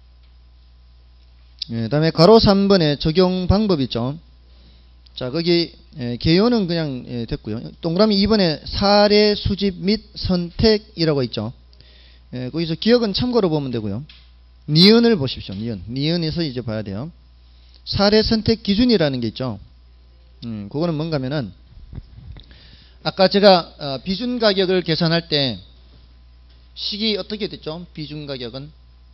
다음에 괄호 3번에 적용 방법 있죠. 자, 거기 개요는 그냥 됐고요. 동그라미 2번에 사례 수집 및 선택이라고 있죠. 거기서 기억은 참고로 보면 되고요. 니은을 보십시오. 니은에서 이제 봐야 돼요. 사례 선택 기준이라는 게 있죠. 그거는 뭔가 하면은 아까 제가 비준 가격을 계산할 때 식이 어떻게 됐죠? 비준 가격은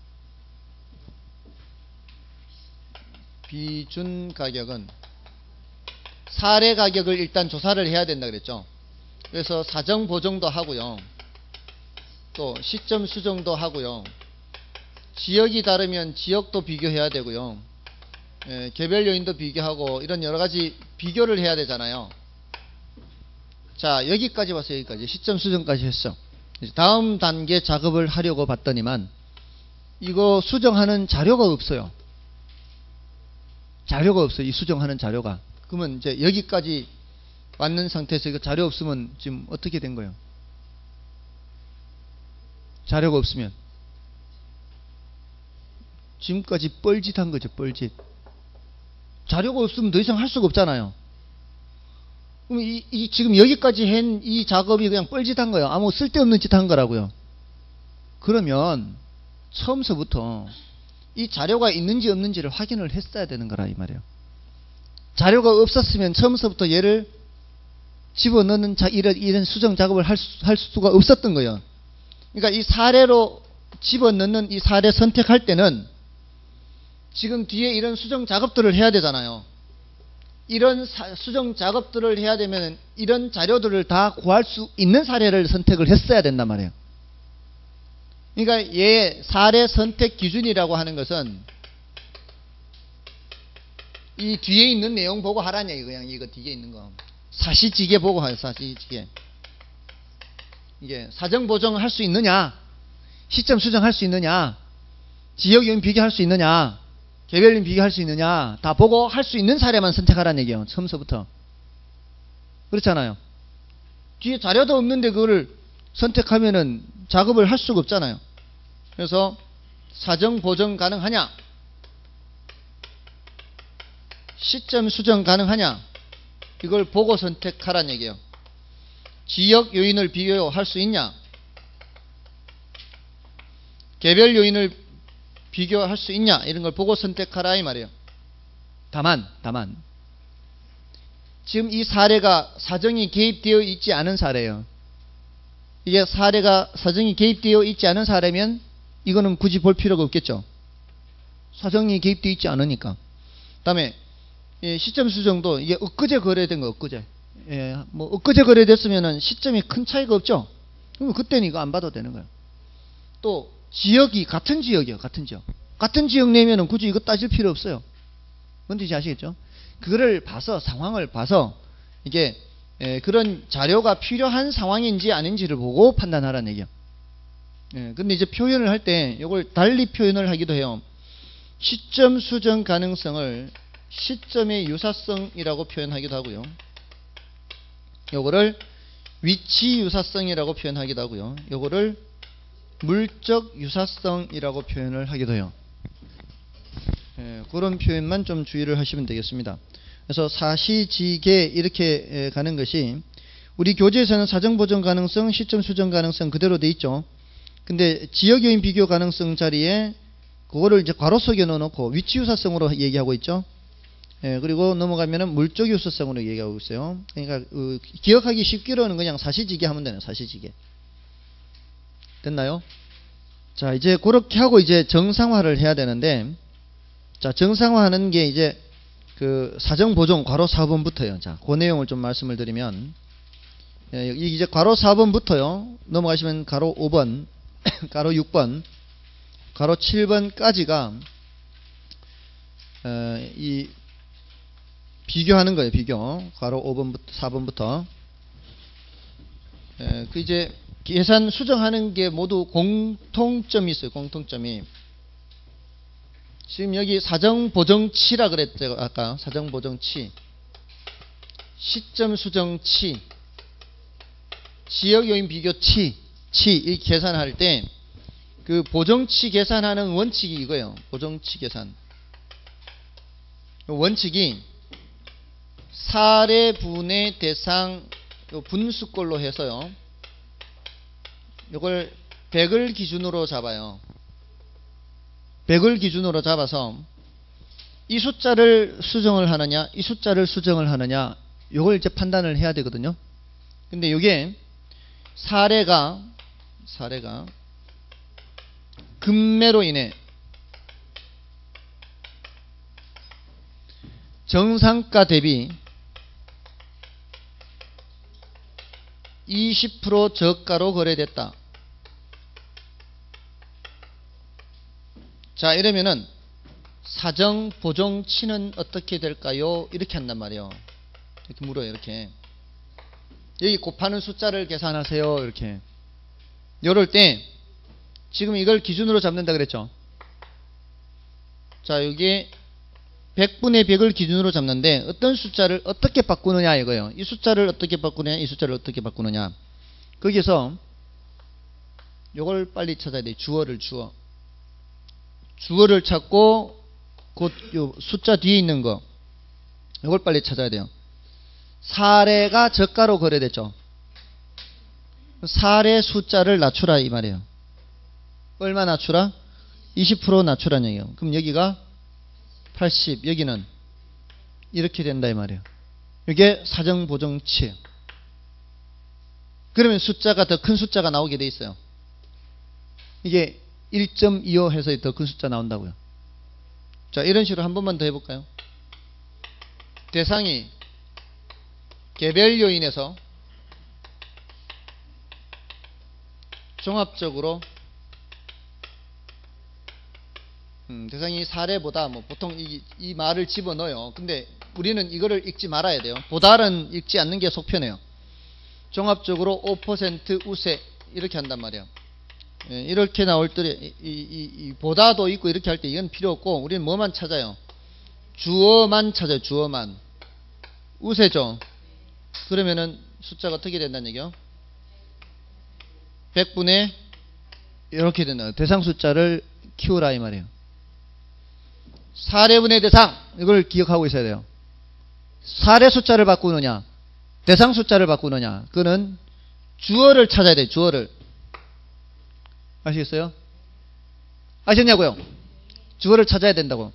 사례 가격을 일단 조사를 해야 된다 그랬죠. 그래서 사정 보정도 하고요. 또 시점 수정도 하고요. 지역이 다르면 지역도 비교해야 되고요. 개별 요인도 비교하고 이런 여러 가지 비교를 해야 되잖아요. 자, 여기까지 봤어요. 여기까지 시점 수정까지 했어. 다음 단계 작업을 하려고 봤더니만 이거 수정하는 자료가 없어요. 이 수정하는 자료가. 그러면 이제 여기까지 왔는 상태에서 이거 자료 없으면 지금 어떻게 된 거예요? 자료가 없으면 지금까지 뻘짓한 거죠. 뻘짓. 자료가 없으면 더 이상 할 수가 없잖아요. 그럼 지금 여기까지 한 이 작업이 그냥 뻘짓한 거예요. 아무 쓸데없는 짓 한 거라고요. 그러면 처음서부터 이 자료가 있는지 없는지를 확인을 했어야 되는 거라 이 말이에요. 자료가 없었으면 처음서부터 얘를 집어넣는 이런 수정 작업을 할 수가 없었던 거예요. 그러니까 이 사례로 집어넣는 이 사례 선택할 때는 지금 뒤에 이런 수정 작업들을 해야 되잖아요. 이런 수정 작업들을 해야 되면 이런 자료들을 다 구할 수 있는 사례를 선택을 했어야 된단 말이에요. 그러니까 얘 사례 선택 기준이라고 하는 것은 이 뒤에 있는 내용 보고 하라는 얘기, 그냥 이거 뒤에 있는 거. 사시지게 보고 하요, 사시지게. 이게 사정 보정할 수 있느냐, 시점 수정할 수 있느냐, 지역 요인 비교할 수 있느냐, 개별 요인 비교할 수 있느냐, 다 보고 할 수 있는 사례만 선택하라는 얘기예요. 처음서부터. 그렇잖아요. 뒤에 자료도 없는데 그거를 선택하면은 작업을 할 수가 없잖아요. 그래서 사정 보정 가능하냐, 시점 수정 가능하냐, 이걸 보고 선택하라는 얘기예요. 지역 요인을 비교할 수 있냐, 개별 요인을 비교할 수 있냐, 이런 걸 보고 선택하라 이 말이에요. 다만 지금 이 사례가 사정이 개입되어 있지 않은 사례예요. 이게 사례가 사정이 개입되어 있지 않은 사례면 이거는 굳이 볼 필요가 없겠죠. 사정이 개입되어 있지 않으니까. 다음에 시점 수정도 이게 엊그제 거래된 거, 엊그제. 뭐 엊그제 거래됐으면은 시점이 큰 차이가 없죠. 그럼 그때는 이거 안 봐도 되는 거예요. 또 지역이 같은 지역이요, 같은 지역. 같은 지역 내면은 굳이 이거 따질 필요 없어요. 뭔지 아시겠죠? 그거를 봐서, 상황을 봐서 이게 그런 자료가 필요한 상황인지 아닌지를 보고 판단하라는 얘기예요. 근데 이제 표현을 할 때 이걸 달리 표현을 하기도 해요. 시점 수정 가능성을 시점의 유사성이라고 표현하기도 하고요. 요거를 위치 유사성이라고 표현하기도 하고요. 요거를 물적 유사성이라고 표현을 하기도 해요. 그런 표현만 좀 주의를 하시면 되겠습니다. 그래서 사시지계 이렇게 가는 것이 우리 교재에서는 사정 보정 가능성, 시점 수정 가능성 그대로 돼 있죠. 근데 지역 요인 비교 가능성 자리에 그거를 이제 괄호 속에 넣어놓고 위치 유사성으로 얘기하고 있죠. 그리고 넘어가면은 물적 유사성으로 얘기하고 있어요. 그러니까 기억하기 쉽기로는 그냥 사시지계 하면 되네요. 사시지계. 됐나요? 자, 이제 그렇게 하고 이제 정상화를 해야 되는데, 자, 정상화하는 게 이제 그 사정 보정 괄호 4번부터요. 자, 그 내용을 좀 말씀을 드리면, 이제 괄호 4번부터요. 넘어가시면 괄호 5번, 괄호 6번, 괄호 7번까지가 이 비교하는 거예요. 비교. 괄호 5번부터 4번부터. 그 이제 계산 수정하는 게 모두 공통점이 있어요. 공통점이. 지금 여기 사정 보정치라 그랬죠. 아까 사정 보정치, 시점 수정치, 지역 요인 비교치, 이 계산할 때 그 보정치 계산하는 원칙이 이거예요. 보정치 계산. 원칙이 사례 분의 대상 분수꼴로 해서요. 이걸 100을 기준으로 잡아요. 100을 기준으로 잡아서 이 숫자를 수정을 하느냐, 이 숫자를 수정을 하느냐, 이걸 이제 판단을 해야 되거든요. 근데 이게 사례가 급매로 인해 정상가 대비 20% 저가로 거래됐다. 자, 이러면은 사정 보정치는 어떻게 될까요? 이렇게 한단 말이에요. 이렇게 물어요. 이렇게 여기 곱하는 숫자를 계산하세요. 이렇게. 이럴 때 지금 이걸 기준으로 잡는다 그랬죠. 자, 여기 100분의 100을 기준으로 잡는데 어떤 숫자를 어떻게 바꾸느냐 이거예요. 이 숫자를 어떻게 바꾸느냐, 이 숫자를 어떻게 바꾸느냐. 거기서 이걸 빨리 찾아야 돼. 주어를 찾고 곧 요 숫자 뒤에 있는 거 이걸 빨리 찾아야 돼요. 사례가 저가로 거래됐죠. 사례 숫자를 낮추라 이 말이에요. 얼마 낮추라? 20% 낮추라는 얘기예요. 그럼 여기가 80, 여기는 이렇게 된다 이 말이에요. 이게 사정보정치예요. 그러면 숫자가 더 큰 숫자가 나오게 돼 있어요. 이게 1.25 해서 더 큰 숫자 나온다고요. 자, 이런 식으로 한 번만 더 해볼까요? 대상이 개별 요인에서 종합적으로 대상이 사례보다 뭐 보통 이 말을 집어넣어요. 근데 우리는 이거를 읽지 말아야 돼요. 보다는 읽지 않는 게 속편해요. 종합적으로 5% 우세 이렇게 한단 말이에요. 예, 이렇게 나올 때 이 보다도 있고 이렇게 할 때 이건 필요 없고 우리는 뭐만 찾아요? 주어만 찾아요. 주어만. 우세죠. 그러면은 숫자가 어떻게 된다는 얘기요? 100분의 이렇게 된다. 대상 숫자를 키우라 이 말이에요. 사례분의 대상 이걸 기억하고 있어야 돼요. 사례 숫자를 바꾸느냐 대상 숫자를 바꾸느냐 그거는 주어를 찾아야 돼요. 주어를. 아시겠어요? 아셨냐고요? 주어를 찾아야 된다고.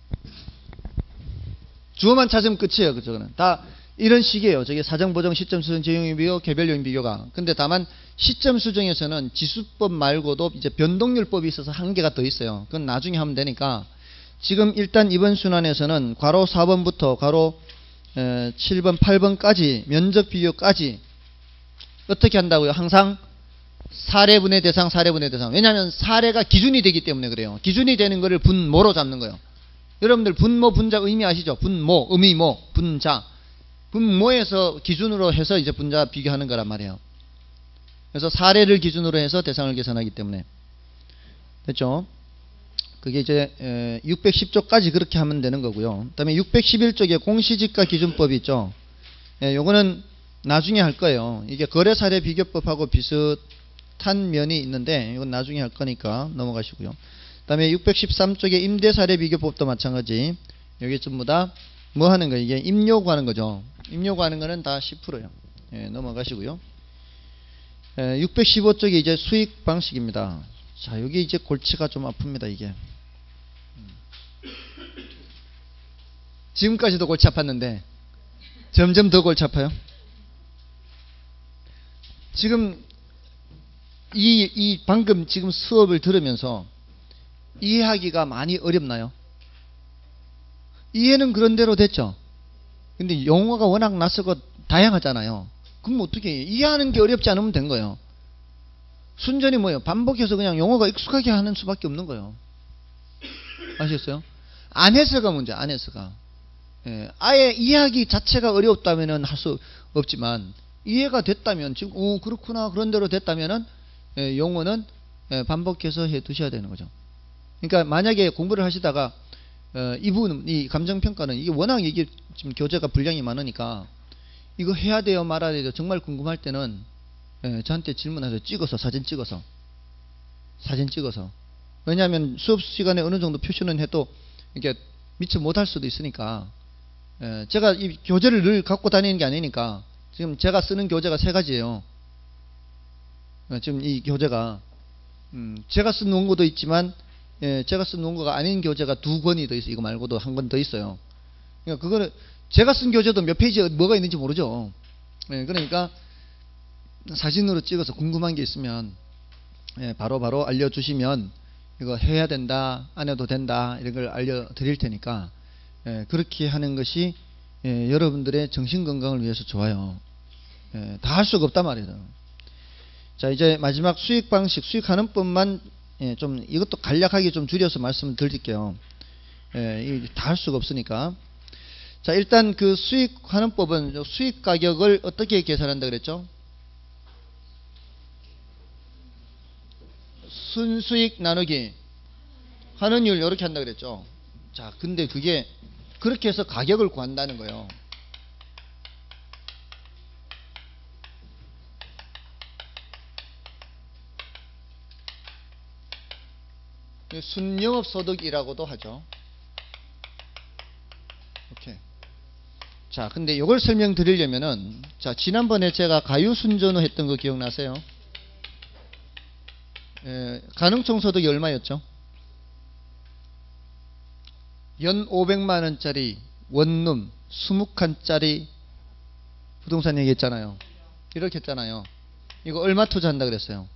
주어만 찾으면 끝이에요. 그쪽은 다 이런 식이에요. 저게 사정보정, 시점 수정, 제용인 비교, 개별 요인 비교가. 근데 다만 시점 수정에서는 지수법 말고도 이제 변동률법이 있어서 한계가 더 있어요. 그건 나중에 하면 되니까 지금 일단 이번 순환에서는 괄호 4번부터 괄호 7번, 8번까지 면적 비교까지 어떻게 한다고요? 항상 사례분의 대상, 사례분의 대상. 왜냐하면 사례가 기준이 되기 때문에 그래요. 기준이 되는 거를 분모로 잡는 거예요. 여러분들 분모, 분자 의미 아시죠? 분모, 의미모, 분자. 분모에서 기준으로 해서 이제 분자 비교하는 거란 말이에요. 그래서 사례를 기준으로 해서 대상을 계산하기 때문에. 됐죠? 그게 이제 610조까지 그렇게 하면 되는 거고요. 그 다음에 611쪽에 공시지가 기준법이 있죠. 요거는 나중에 할 거예요. 이게 거래사례 비교법하고 비슷한 면이 있는데 이건 나중에 할 거니까 넘어가시고요. 그 다음에 613쪽에 임대사례 비교법도 마찬가지. 여기 전부 다 뭐 하는 거예요? 이게 임요구하는 거죠. 임요구하는 거는 다 10%예요. 넘어가시고요. 615쪽에 이제 수익 방식입니다. 자, 여기 이제 골치가 좀 아픕니다, 이게. 지금까지도 골치 아팠는데, 점점 더 골치 아파요. 지금, 방금 지금 수업을 들으면서 이해하기가 많이 어렵나요? 이해는 그런대로 됐죠? 근데 용어가 워낙 낯설고 다양하잖아요. 그럼 어떻게 해요? 이해하는 게 어렵지 않으면 된 거예요. 순전히 뭐예요? 반복해서 그냥 용어가 익숙하게 하는 수밖에 없는 거예요. 아시겠어요? 안해서가 문제, 안해서가. 아예 이해하기 자체가 어렵다면은 할 수 없지만, 이해가 됐다면, 지금, 그렇구나, 그런 대로 됐다면은, 용어는 반복해서 해 두셔야 되는 거죠. 그러니까 만약에 공부를 하시다가, 이 부분, 이 감정평가는 이게 워낙 이게 지금 교재가 분량이 많으니까, 이거 해야 돼요, 말아야 돼요, 정말 궁금할 때는, 저한테 질문하세요. 찍어서, 사진 찍어서. 왜냐하면 수업 시간에 어느 정도 표시는 해도, 이게 미처 못할 수도 있으니까, 제가 이 교재를 늘 갖고 다니는 게 아니니까, 지금 제가 쓰는 교재가 3가지예요. 지금 이 교재가, 제가 쓴 원고도 있지만, 제가 쓴 원고가 아닌 교재가 2권이 더 있어요. 이거 말고도 1권 더 있어요. 그러니까 그거는, 제가 쓴 교재도 몇 페이지에 뭐가 있는지 모르죠. 그러니까, 사진으로 찍어서 궁금한 게 있으면, 바로바로 알려주시면, 이거 해야 된다, 안 해도 된다, 이런 걸 알려드릴 테니까, 그렇게 하는 것이, 여러분들의 정신건강을 위해서 좋아요. 다 할 수가 없단 말이에요. 자, 이제 마지막 수익 방식, 수익하는 법만, 좀, 이것도 간략하게 좀 줄여서 말씀을 드릴게요. 다 할 수가 없으니까. 자, 일단 그 수익하는 법은 수익 가격을 어떻게 계산한다 그랬죠? 순수익 나누기 환원율 이렇게 한다 그랬죠. 자, 근데 그게 그렇게 해서 가격을 구한다는 거예요. 순영업소득이라고도 하죠. 이렇게 자, 근데 이걸 설명드리려면은, 자, 지난번에 제가 가유순전후 했던 거 기억나세요? 가능총소득이 얼마였죠? 연 500만원짜리 원룸 20칸짜리 부동산 얘기했잖아요. 이렇게 했잖아요. 이거 얼마 투자한다 그랬어요?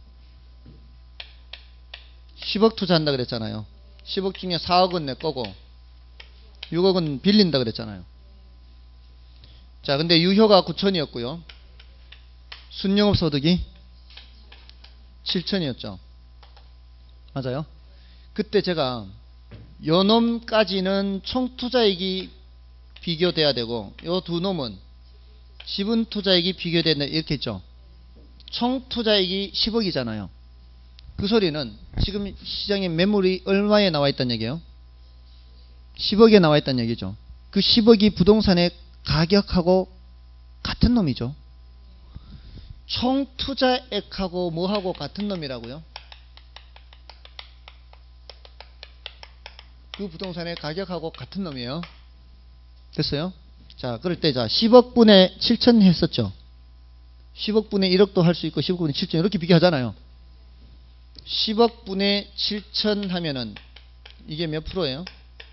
10억 투자한다 그랬잖아요. 10억 중에 4억은 내 거고 6억은 빌린다 그랬잖아요. 자, 근데 유효가 9천이었고요. 순영업 소득이 7천이었죠. 맞아요? 그때 제가 요 놈까지는 총 투자액이 비교돼야 되고 요 두 놈은 지분 투자액이 비교된다 이렇게 했죠. 총 투자액이 10억이잖아요. 그 소리는 지금 시장에 매물이 얼마에 나와 있다는 얘기예요? 10억에 나와 있다는 얘기죠. 그 10억이 부동산의 가격하고 같은 놈이죠. 총 투자액하고 뭐하고 같은 놈이라고요? 그 부동산의 가격하고 같은 놈이에요. 됐어요? 자, 그럴 때, 자, 10억 분의 7천 했었죠. 10억 분의 1억도 할 수 있고, 10억 분의 7천, 이렇게 비교하잖아요. 10억 분의 7천 하면은, 이게 몇 프로예요?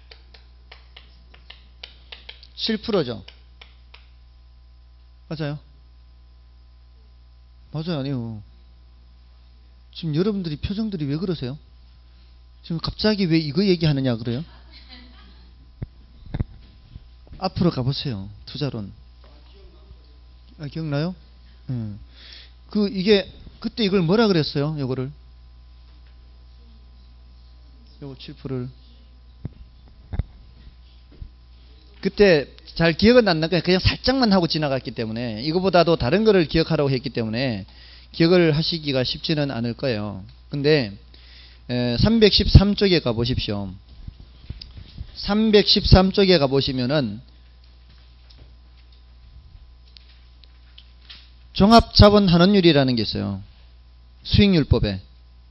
7%죠. 맞아요? 맞아요, 아니요. 지금 여러분들이 표정들이 왜 그러세요? 지금 갑자기 왜 이거 얘기하느냐 그래요? 앞으로 가보세요. 투자론. 아, 기억나요? 이게 그때 이걸 뭐라 그랬어요? 요거를 요거 7%를 그때 잘 기억은 안 나니까 그냥 살짝만 하고 지나갔기 때문에 이거보다도 다른 거를 기억하라고 했기 때문에 기억을 하시기가 쉽지는 않을 거예요. 근데 313쪽에 가보십시오. 313쪽에 가보시면은 종합자본환원율이라는 게 있어요. 수익률법에.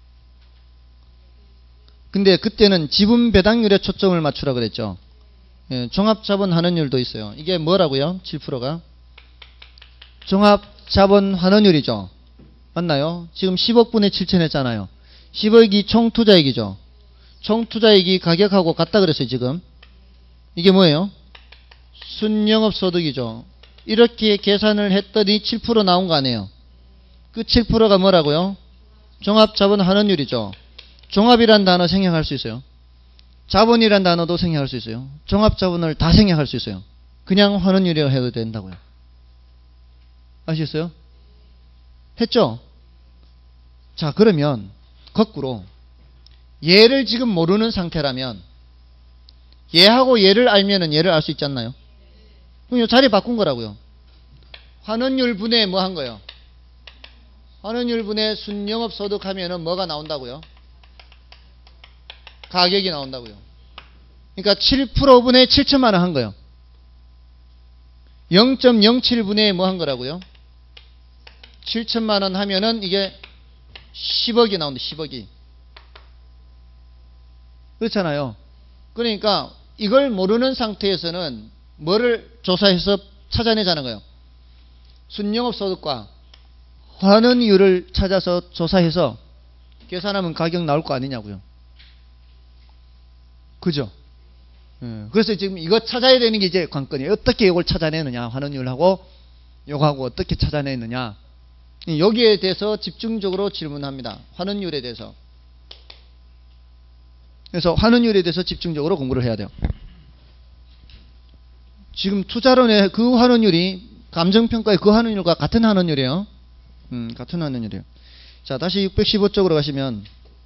근데 그때는 지분배당률에 초점을 맞추라 그랬죠. 종합자본환원율도 있어요. 이게 뭐라고요? 7%가? 종합자본환원율이죠. 맞나요? 지금 10억 분의 7천 했잖아요. 10억이 총투자액이죠. 총투자액이 가격하고 같다 그랬어요. 지금 이게 뭐예요? 순영업소득이죠. 이렇게 계산을 했더니 7% 나온 거 아니에요. 그 7%가 뭐라고요? 종합자본환원율이죠. 종합이란 단어 생략할 수 있어요. 자본이란 단어도 생략할 수 있어요. 종합자본을 다 생략할 수 있어요. 그냥 환원율이라고 해도 된다고요. 아시겠어요? 했죠? 자, 그러면 거꾸로 얘를 지금 모르는 상태라면 얘하고 얘를 알면은 얘를 알 수 있지 않나요? 그럼 이 자리 바꾼 거라고요. 환원율 분의 뭐 한 거예요? 환원율 분의 순영업소득 하면은 뭐가 나온다고요? 가격이 나온다고요. 그러니까 7%분의 7천만 원 한 거예요. 0.07분의 뭐 한 거라고요? 7천만 원 하면은 이게 10억이 나온다. 10억이. 그렇잖아요. 그러니까 이걸 모르는 상태에서는 뭐를 조사해서 찾아내자는 거예요. 순영업소득과 환원율을 찾아서 조사해서 계산하면 가격 나올 거 아니냐고요. 그죠? 그래서 지금 이거 찾아야 되는 게 이제 관건이에요. 어떻게 이걸 찾아내느냐. 환원율하고 요거하고 어떻게 찾아내느냐. 여기에 대해서 집중적으로 질문합니다. 환원율에 대해서. 그래서 환원율에 대해서 집중적으로 공부를 해야 돼요. 지금 투자론의 그 환원율이 감정평가의 그 환원율과 같은 환원율이에요. 같은 환원율이에요. 자, 다시 615쪽으로 가시면,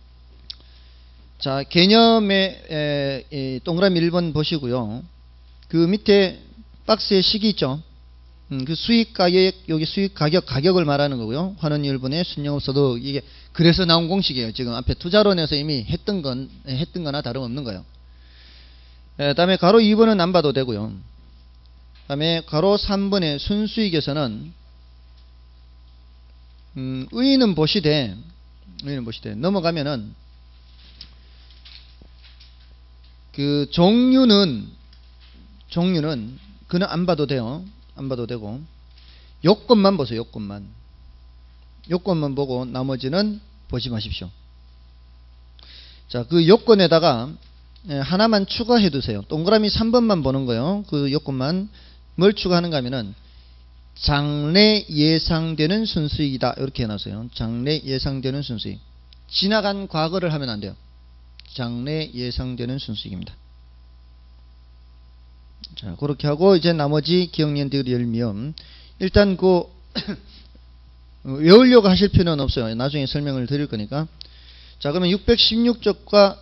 자, 개념의 동그라미 1번 보시고요. 그 밑에 박스에 식이 있죠. 그 수익 가격, 여기 수익 가격, 가격을 말하는 거고요. 환원율분의 순영업소득, 이게 그래서 나온 공식이에요. 지금 앞에 투자론에서 이미 했던 거나 다름없는 거예요. 다음에 가로 2번은 안 봐도 되고요. 다음에 가로 3번의 순수익에서는 의의는 보시되 넘어가면은 그 종류는 그는 안 봐도 돼요. 안 봐도 되고. 요건만 보세요. 요건만. 요건만 보고 나머지는 보지 마십시오. 자, 그 요건에다가 하나만 추가해 두세요. 동그라미 3번만 보는 거예요. 그 요건만. 뭘 추가하는가 하면은 장래 예상되는 순수익이다. 이렇게 해놨어요. 장래 예상되는 순수익. 지나간 과거를 하면 안 돼요. 장래 예상되는 순수익입니다. 자, 그렇게 하고 이제 나머지 기억연대를 열면 일단 그 외우려고 하실 필요는 없어요. 나중에 설명을 드릴 거니까. 자, 그러면 616쪽과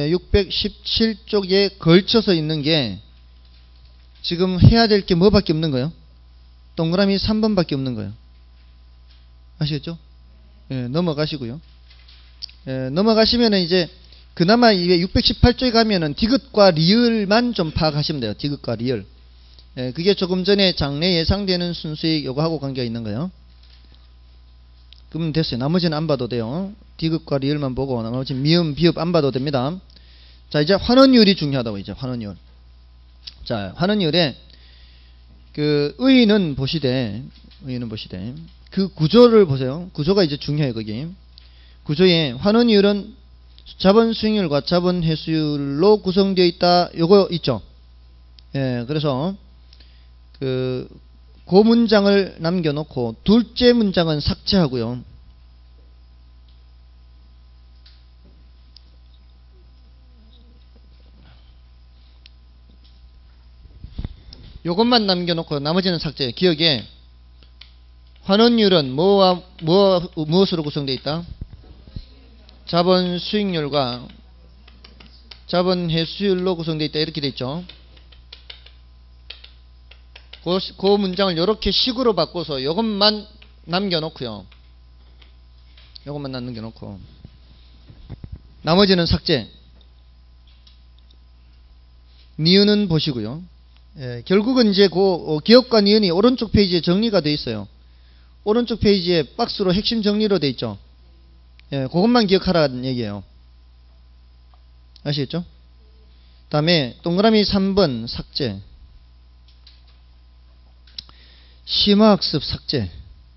617쪽에 걸쳐서 있는 게 지금 해야 될 게 뭐밖에 없는 거예요? 동그라미 3번밖에 없는 거예요. 아시겠죠? 예, 넘어가시고요. 예, 넘어가시면은 이제 그나마 이게 618쪽에 가면은 디귿과 리을만 좀 파악하시면 돼요. 디귿과 리을. 예, 그게 조금 전에 장래 예상되는 순수익 요거하고 관계가 있는 거예요. 그러면 됐어요. 나머지는 안 봐도 돼요. 디귿과 리을만 보고 나머지 미음, 비읍 안 봐도 됩니다. 자, 이제 환원율이 중요하다고 이제 환원율. 자, 환원율에 그 의의는 보시되 그 구조를 보세요. 구조가 이제 중요해요. 거기 구조에 환원율은 자본 수익률과 자본 회수율로 구성되어 있다. 요거 있죠. 예, 그래서 그 문장을 남겨놓고 둘째 문장은 삭제하고요. 요것만 남겨놓고 나머지는 삭제. 기억에 환원율은 무엇으로 구성되어 있다? 자본 수익률과 자본 회수율로 구성되어 있다. 이렇게 되어 있죠. 그 문장을 이렇게 식으로 바꿔서 요것만 남겨놓고요. 요것만 남겨놓고 나머지는 삭제. 니은은 보시고요. 예, 결국은 이제 그 기억과 니은이 오른쪽 페이지에 정리가 되어 있어요. 오른쪽 페이지에 박스로 핵심 정리로 되어 있죠. 예, 그것만 기억하라는 얘기예요. 아시겠죠? 다음에 동그라미 3번 삭제. 심화학습 삭제.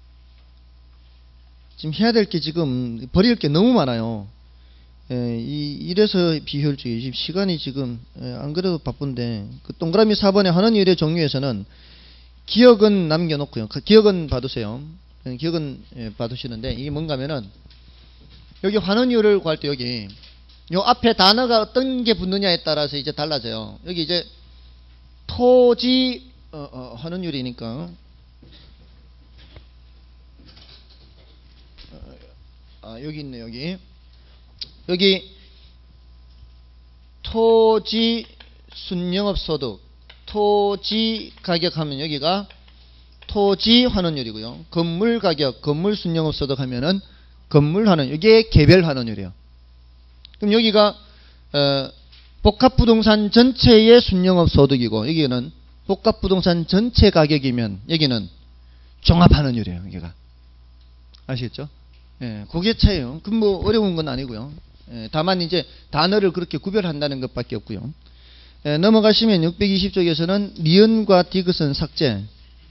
지금 해야 될 게 지금 버릴 게 너무 많아요. 예, 이래서 비효율적이에요. 지금 시간이 지금 안 그래도 바쁜데 그 동그라미 4번의 환원율의 종류에서는 기억은 남겨놓고요. 기억은 봐두세요. 기억은 봐두시는데 이게 뭔가 하면은 여기 환원율을 구할 때 여기 요 앞에 단어가 어떤 게 붙느냐에 따라서 이제 달라져요. 여기 이제 토지 환원율이니까 여기 있네. 여기 토지 순영업소득 토지 가격 하면 여기가 토지 환원율이고요. 건물 가격 건물 순영업소득 하면은 건물 환원, 이게 개별 환원율이에요. 그럼 여기가 복합부동산 전체의 순영업소득이고 여기는 복합부동산 전체 가격이면 여기는 종합환원율이에요. 여기가 아시겠죠? 예, 그게 차이에요. 그럼 뭐 어려운 건 아니고요. 예, 다만 이제 단어를 그렇게 구별한다는 것밖에 없고요. 예, 넘어가시면 620쪽에서는 니은과 디귿은 삭제.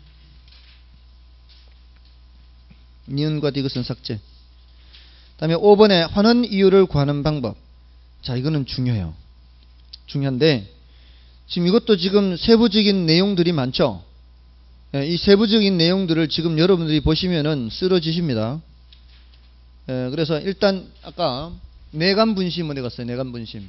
니은과 디귿은 삭제. 다음에 5번에 환원 이율을 구하는 방법. 자, 이거는 중요해요. 중요한데 지금 이것도 지금 세부적인 내용들이 많죠. 예, 이 세부적인 내용들을 지금 여러분들이 보시면은 쓰러지십니다. 예, 그래서 일단 아까 내감분심 어디 갔어요? 내감분심.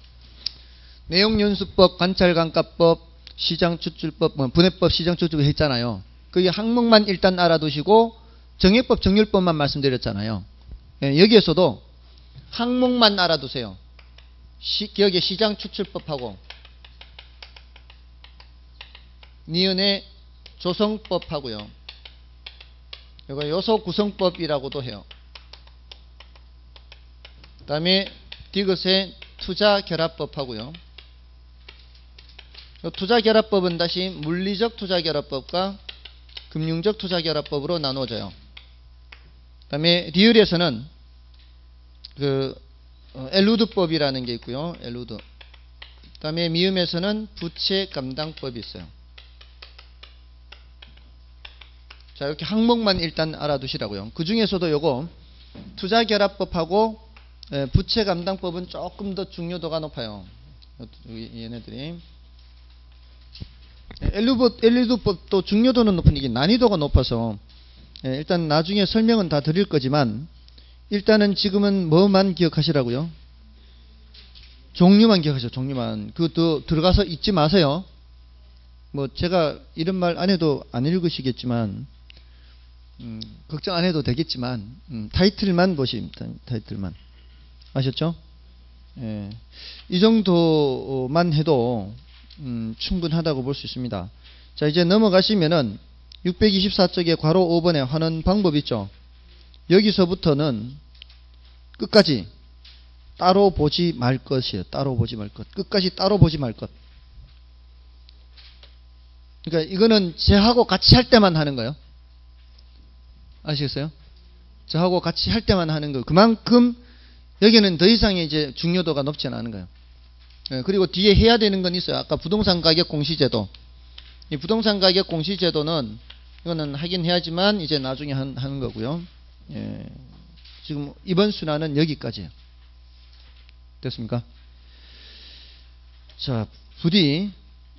내용연수법, 관찰감가법, 시장추출법, 분해법, 시장추출법 했잖아요. 그 항목만 일단 알아두시고 정액법, 정률법만 말씀드렸잖아요. 예, 여기에서도 항목만 알아두세요. 기억에 시장추출법하고 니은의 조성법하고요. 이거 요소구성법이라고도 해요. 그 다음에 디귿의 투자결합법하고요. 투자결합법은 다시 물리적 투자결합법과 금융적 투자결합법으로 나누어져요. 그 다음에 리을에서는 그 엘루드법이라는 게 있고요. 엘루드. 그 다음에 미음에서는 부채감당법이 있어요. 자, 이렇게 항목만 일단 알아두시라고요. 그 중에서도 요거 투자결합법하고 부채감당법은 조금 더 중요도가 높아요. 얘네들이. 엘리드법도 중요도는 높은 이게 난이도가 높아서 일단 나중에 설명은 다 드릴 거지만 일단은 지금은 뭐만 기억하시라고요? 종류만 기억하세요. 종류만. 그것도 들어가서 잊지 마세요. 뭐 제가 이런 말 안 해도 안 읽으시겠지만 걱정 안 해도 되겠지만 타이틀만 보십니다. 타이틀만. 아셨죠? 예. 이 정도만 해도 충분하다고 볼 수 있습니다. 자, 이제 넘어가시면은 624쪽에 괄호 5번에 하는 방법 있죠. 여기서부터는 끝까지 따로 보지 말 것이에요. 따로 보지 말 것. 끝까지 따로 보지 말 것. 그러니까 이거는 쟤하고 같이 할 때만 하는 거예요. 아시겠어요? 저하고 같이 할 때만 하는 거. 그만큼 여기는 더 이상의 이제 중요도가 높지는 않은 거예요. 예, 그리고 뒤에 해야 되는 건 있어요. 아까 부동산 가격 공시제도. 이 부동산 가격 공시제도는 이거는 하긴 해야지만 이제 나중에 하는 거고요. 예, 지금 이번 순환은 여기까지예요. 됐습니까? 자, 부디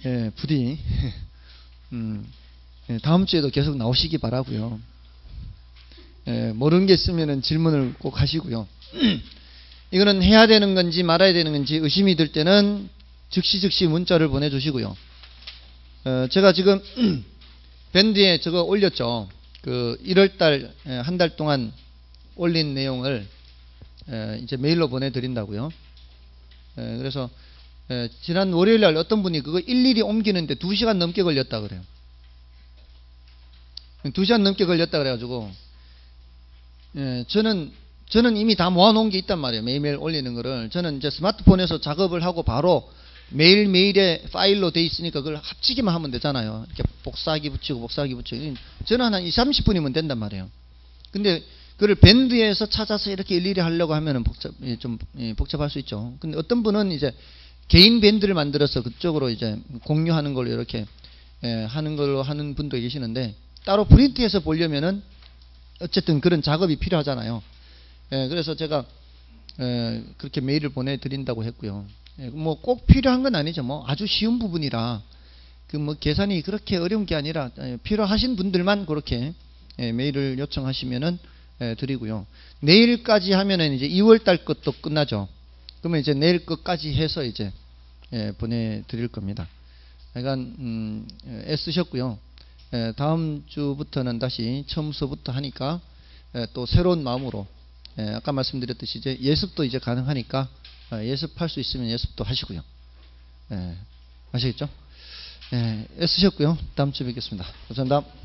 다음 주에도 계속 나오시기 바라고요. 모르는 게 있으면 질문을 꼭 하시고요. 이거는 해야 되는 건지 말아야 되는 건지 의심이 들 때는 즉시 문자를 보내주시고요. 제가 지금 밴드에 저거 올렸죠. 그 1월달 한 달 동안 올린 내용을 이제 메일로 보내드린다고요. 그래서 지난 월요일날 어떤 분이 그거 일일이 옮기는데 2시간 넘게 걸렸다 그래요. 2시간 넘게 걸렸다 그래가지고 저는 이미 다 모아놓은 게 있단 말이에요. 매일매일 올리는 거를. 저는 이제 스마트폰에서 작업을 하고 바로 매일매일의 파일로 돼 있으니까 그걸 합치기만 하면 되잖아요. 이렇게 복사하기 붙이고. 저는 한 20, 30분이면 된단 말이에요. 근데 그걸 밴드에서 찾아서 이렇게 일일이 하려고 하면은 좀 복잡할 수 있죠. 근데 어떤 분은 이제 개인 밴드를 만들어서 그쪽으로 이제 공유하는 걸로 이렇게 하는 걸로 하는 분도 계시는데 따로 프린트해서 보려면은 어쨌든 그런 작업이 필요하잖아요. 그래서 제가 그렇게 메일을 보내드린다고 했고요. 뭐 꼭 필요한 건 아니죠. 뭐 아주 쉬운 부분이라 그 뭐 계산이 그렇게 어려운 게 아니라 필요하신 분들만 그렇게 메일을 요청하시면은 드리고요. 내일까지 하면은 이제 2월달 것도 끝나죠. 그러면 이제 내일 것까지 해서 이제 보내드릴 겁니다. 그러니까 애쓰셨고요. 다음 주부터는 다시 처음서부터 하니까 또 새로운 마음으로 아까 말씀드렸듯이 이제 예습도 이제 가능하니까 예습할 수 있으면 예습도 하시고요. 아시겠죠? 애쓰셨고요. 다음 주에 뵙겠습니다. 감사합니다.